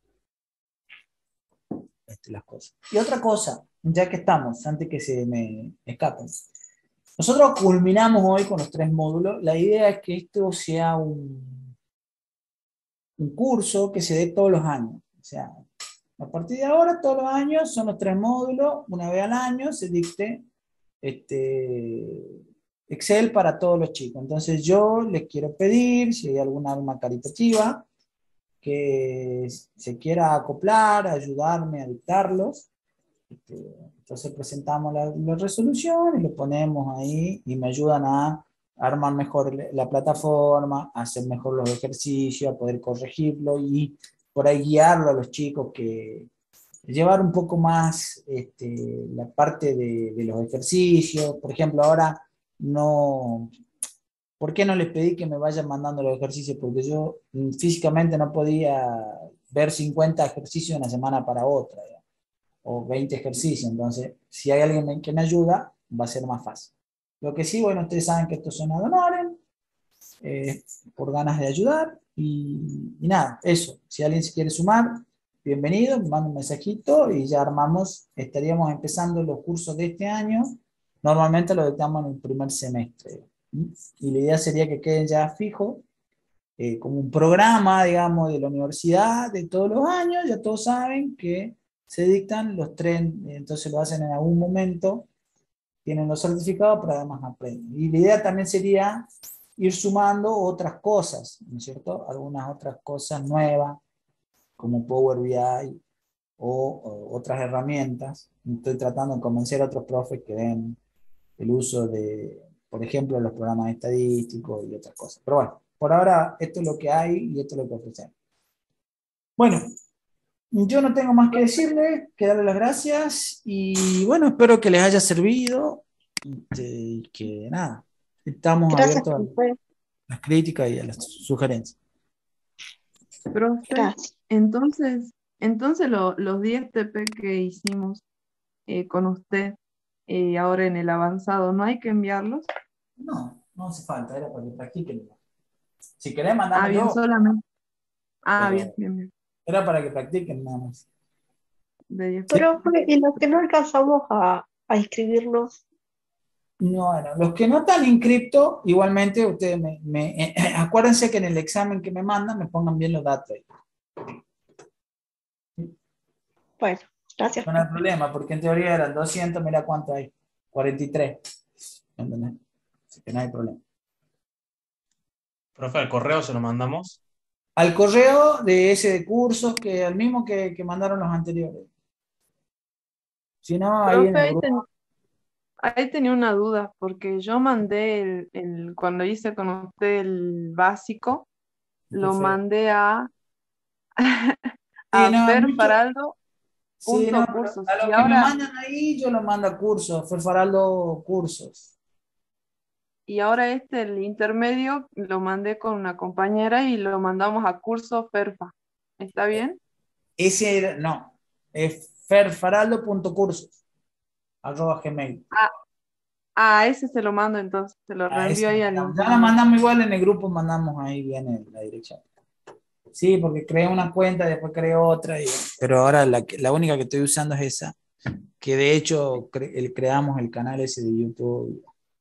las cosas. Y otra cosa, ya que estamos, antes que se me escapen. Nosotros culminamos hoy con los 3 módulos. La idea es que esto sea un curso que se dé todos los años. O sea, a partir de ahora, todos los años son los 3 módulos. Una vez al año se dicte Excel para todos los chicos. Entonces yo les quiero pedir, si hay alguna alma caritativa que se quiera acoplar, ayudarme a dictarlos. Entonces presentamos la resolución y lo ponemos ahí y me ayudan a armar mejor la plataforma, a hacer mejor los ejercicios, a poder corregirlo y por ahí guiarlo a los chicos, que llevar un poco más la parte de los ejercicios. Por ejemplo, ahora no... ¿Por qué no les pedí que me vayan mandando los ejercicios? Porque yo físicamente no podía ver 50 ejercicios de una semana para otra, ¿ya? O 20 ejercicios. Entonces, si hay alguien que me ayuda, va a ser más fácil. Lo que sí, bueno, ustedes saben que esto es una donore, por ganas de ayudar. Y nada, eso. Si alguien se quiere sumar, bienvenido, me manda un mensajito y ya armamos. Estaríamos empezando los cursos de este año. Normalmente lo dictamos en el primer semestre. Y la idea sería que queden ya fijos, como un programa, digamos, de la universidad de todos los años. Ya todos saben que se dictan los 3, entonces lo hacen en algún momento, tienen los certificados, pero además aprenden. Y la idea también sería ir sumando otras cosas, ¿no es cierto? Algunas otras cosas nuevas, como Power BI o otras herramientas. Estoy tratando de convencer a otros profes que den el uso de, por ejemplo, los programas estadísticos y otras cosas. Pero bueno, por ahora esto es lo que hay y esto es lo que ofrecemos. Bueno, yo no tengo más que decirles, que darles las gracias y bueno, espero que les haya servido y que nada, estamos Gracias, abiertos a profe. las críticas y a las sugerencias. Profe, Gracias. entonces los 10 TP que hicimos con usted ahora en el avanzado, ¿no hay que enviarlos? No, no hace falta, era para que practiquen. Si querés, Ah, bien, mandámelo, solamente. Ah, pero bien, bien, bien. era para que practiquen nada más. De 10 Sí. Profe, y los que no alcanzamos a inscribirnos, No, bueno, los que no están inscriptos, igualmente ustedes acuérdense que en el examen que me mandan me pongan bien los datos ahí. bueno, gracias, No hay profe. problema, porque en teoría eran 200, mira cuánto hay, 43. ¿Entendés? Así que no hay problema. Profe, al correo se lo mandamos. Al correo de ese de cursos, que al mismo que mandaron los anteriores. Si no, ahí en Profe, el grupo. ahí tenía una duda, porque yo mandé cuando hice con usted el básico, Qué lo feo. mandé a, Sí, a no, mucho. Sí, no, pero ferfaraldo.cursos. a Y los que me ahora, mandan ahí, yo los mando a cursos, fue Faraldo Cursos. y ahora el intermedio, lo mandé con una compañera y lo mandamos a curso Ferfa. ¿Está bien? Ese era, no, es ferfaraldo.cursos@gmail. Ese se lo mando entonces, se lo A reenvío ese ahí al mandamos. Ya la intermedio. mandamos igual en el grupo, mandamos ahí viene la dirección. Sí, porque creé una cuenta, después creé otra, pero ahora la única que estoy usando es esa, que de hecho creamos el canal ese de YouTube.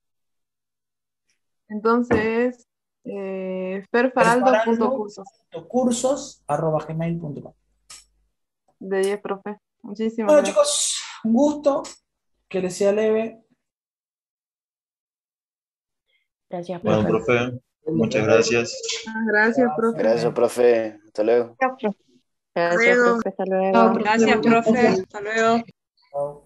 Entonces, ferfaraldo.cursos. Ferfaraldo.cursos@gmail.com. De 10, profe. Muchísimas Bueno, gracias. chicos, un gusto, que les sea leve. Gracias, Bueno, profe. profe, muchas gracias. Gracias, profe. Gracias, profe. Hasta luego. Gracias, Luego. profe. Hasta luego. Chao, Gracias, profe. profe. Hasta luego. Chao.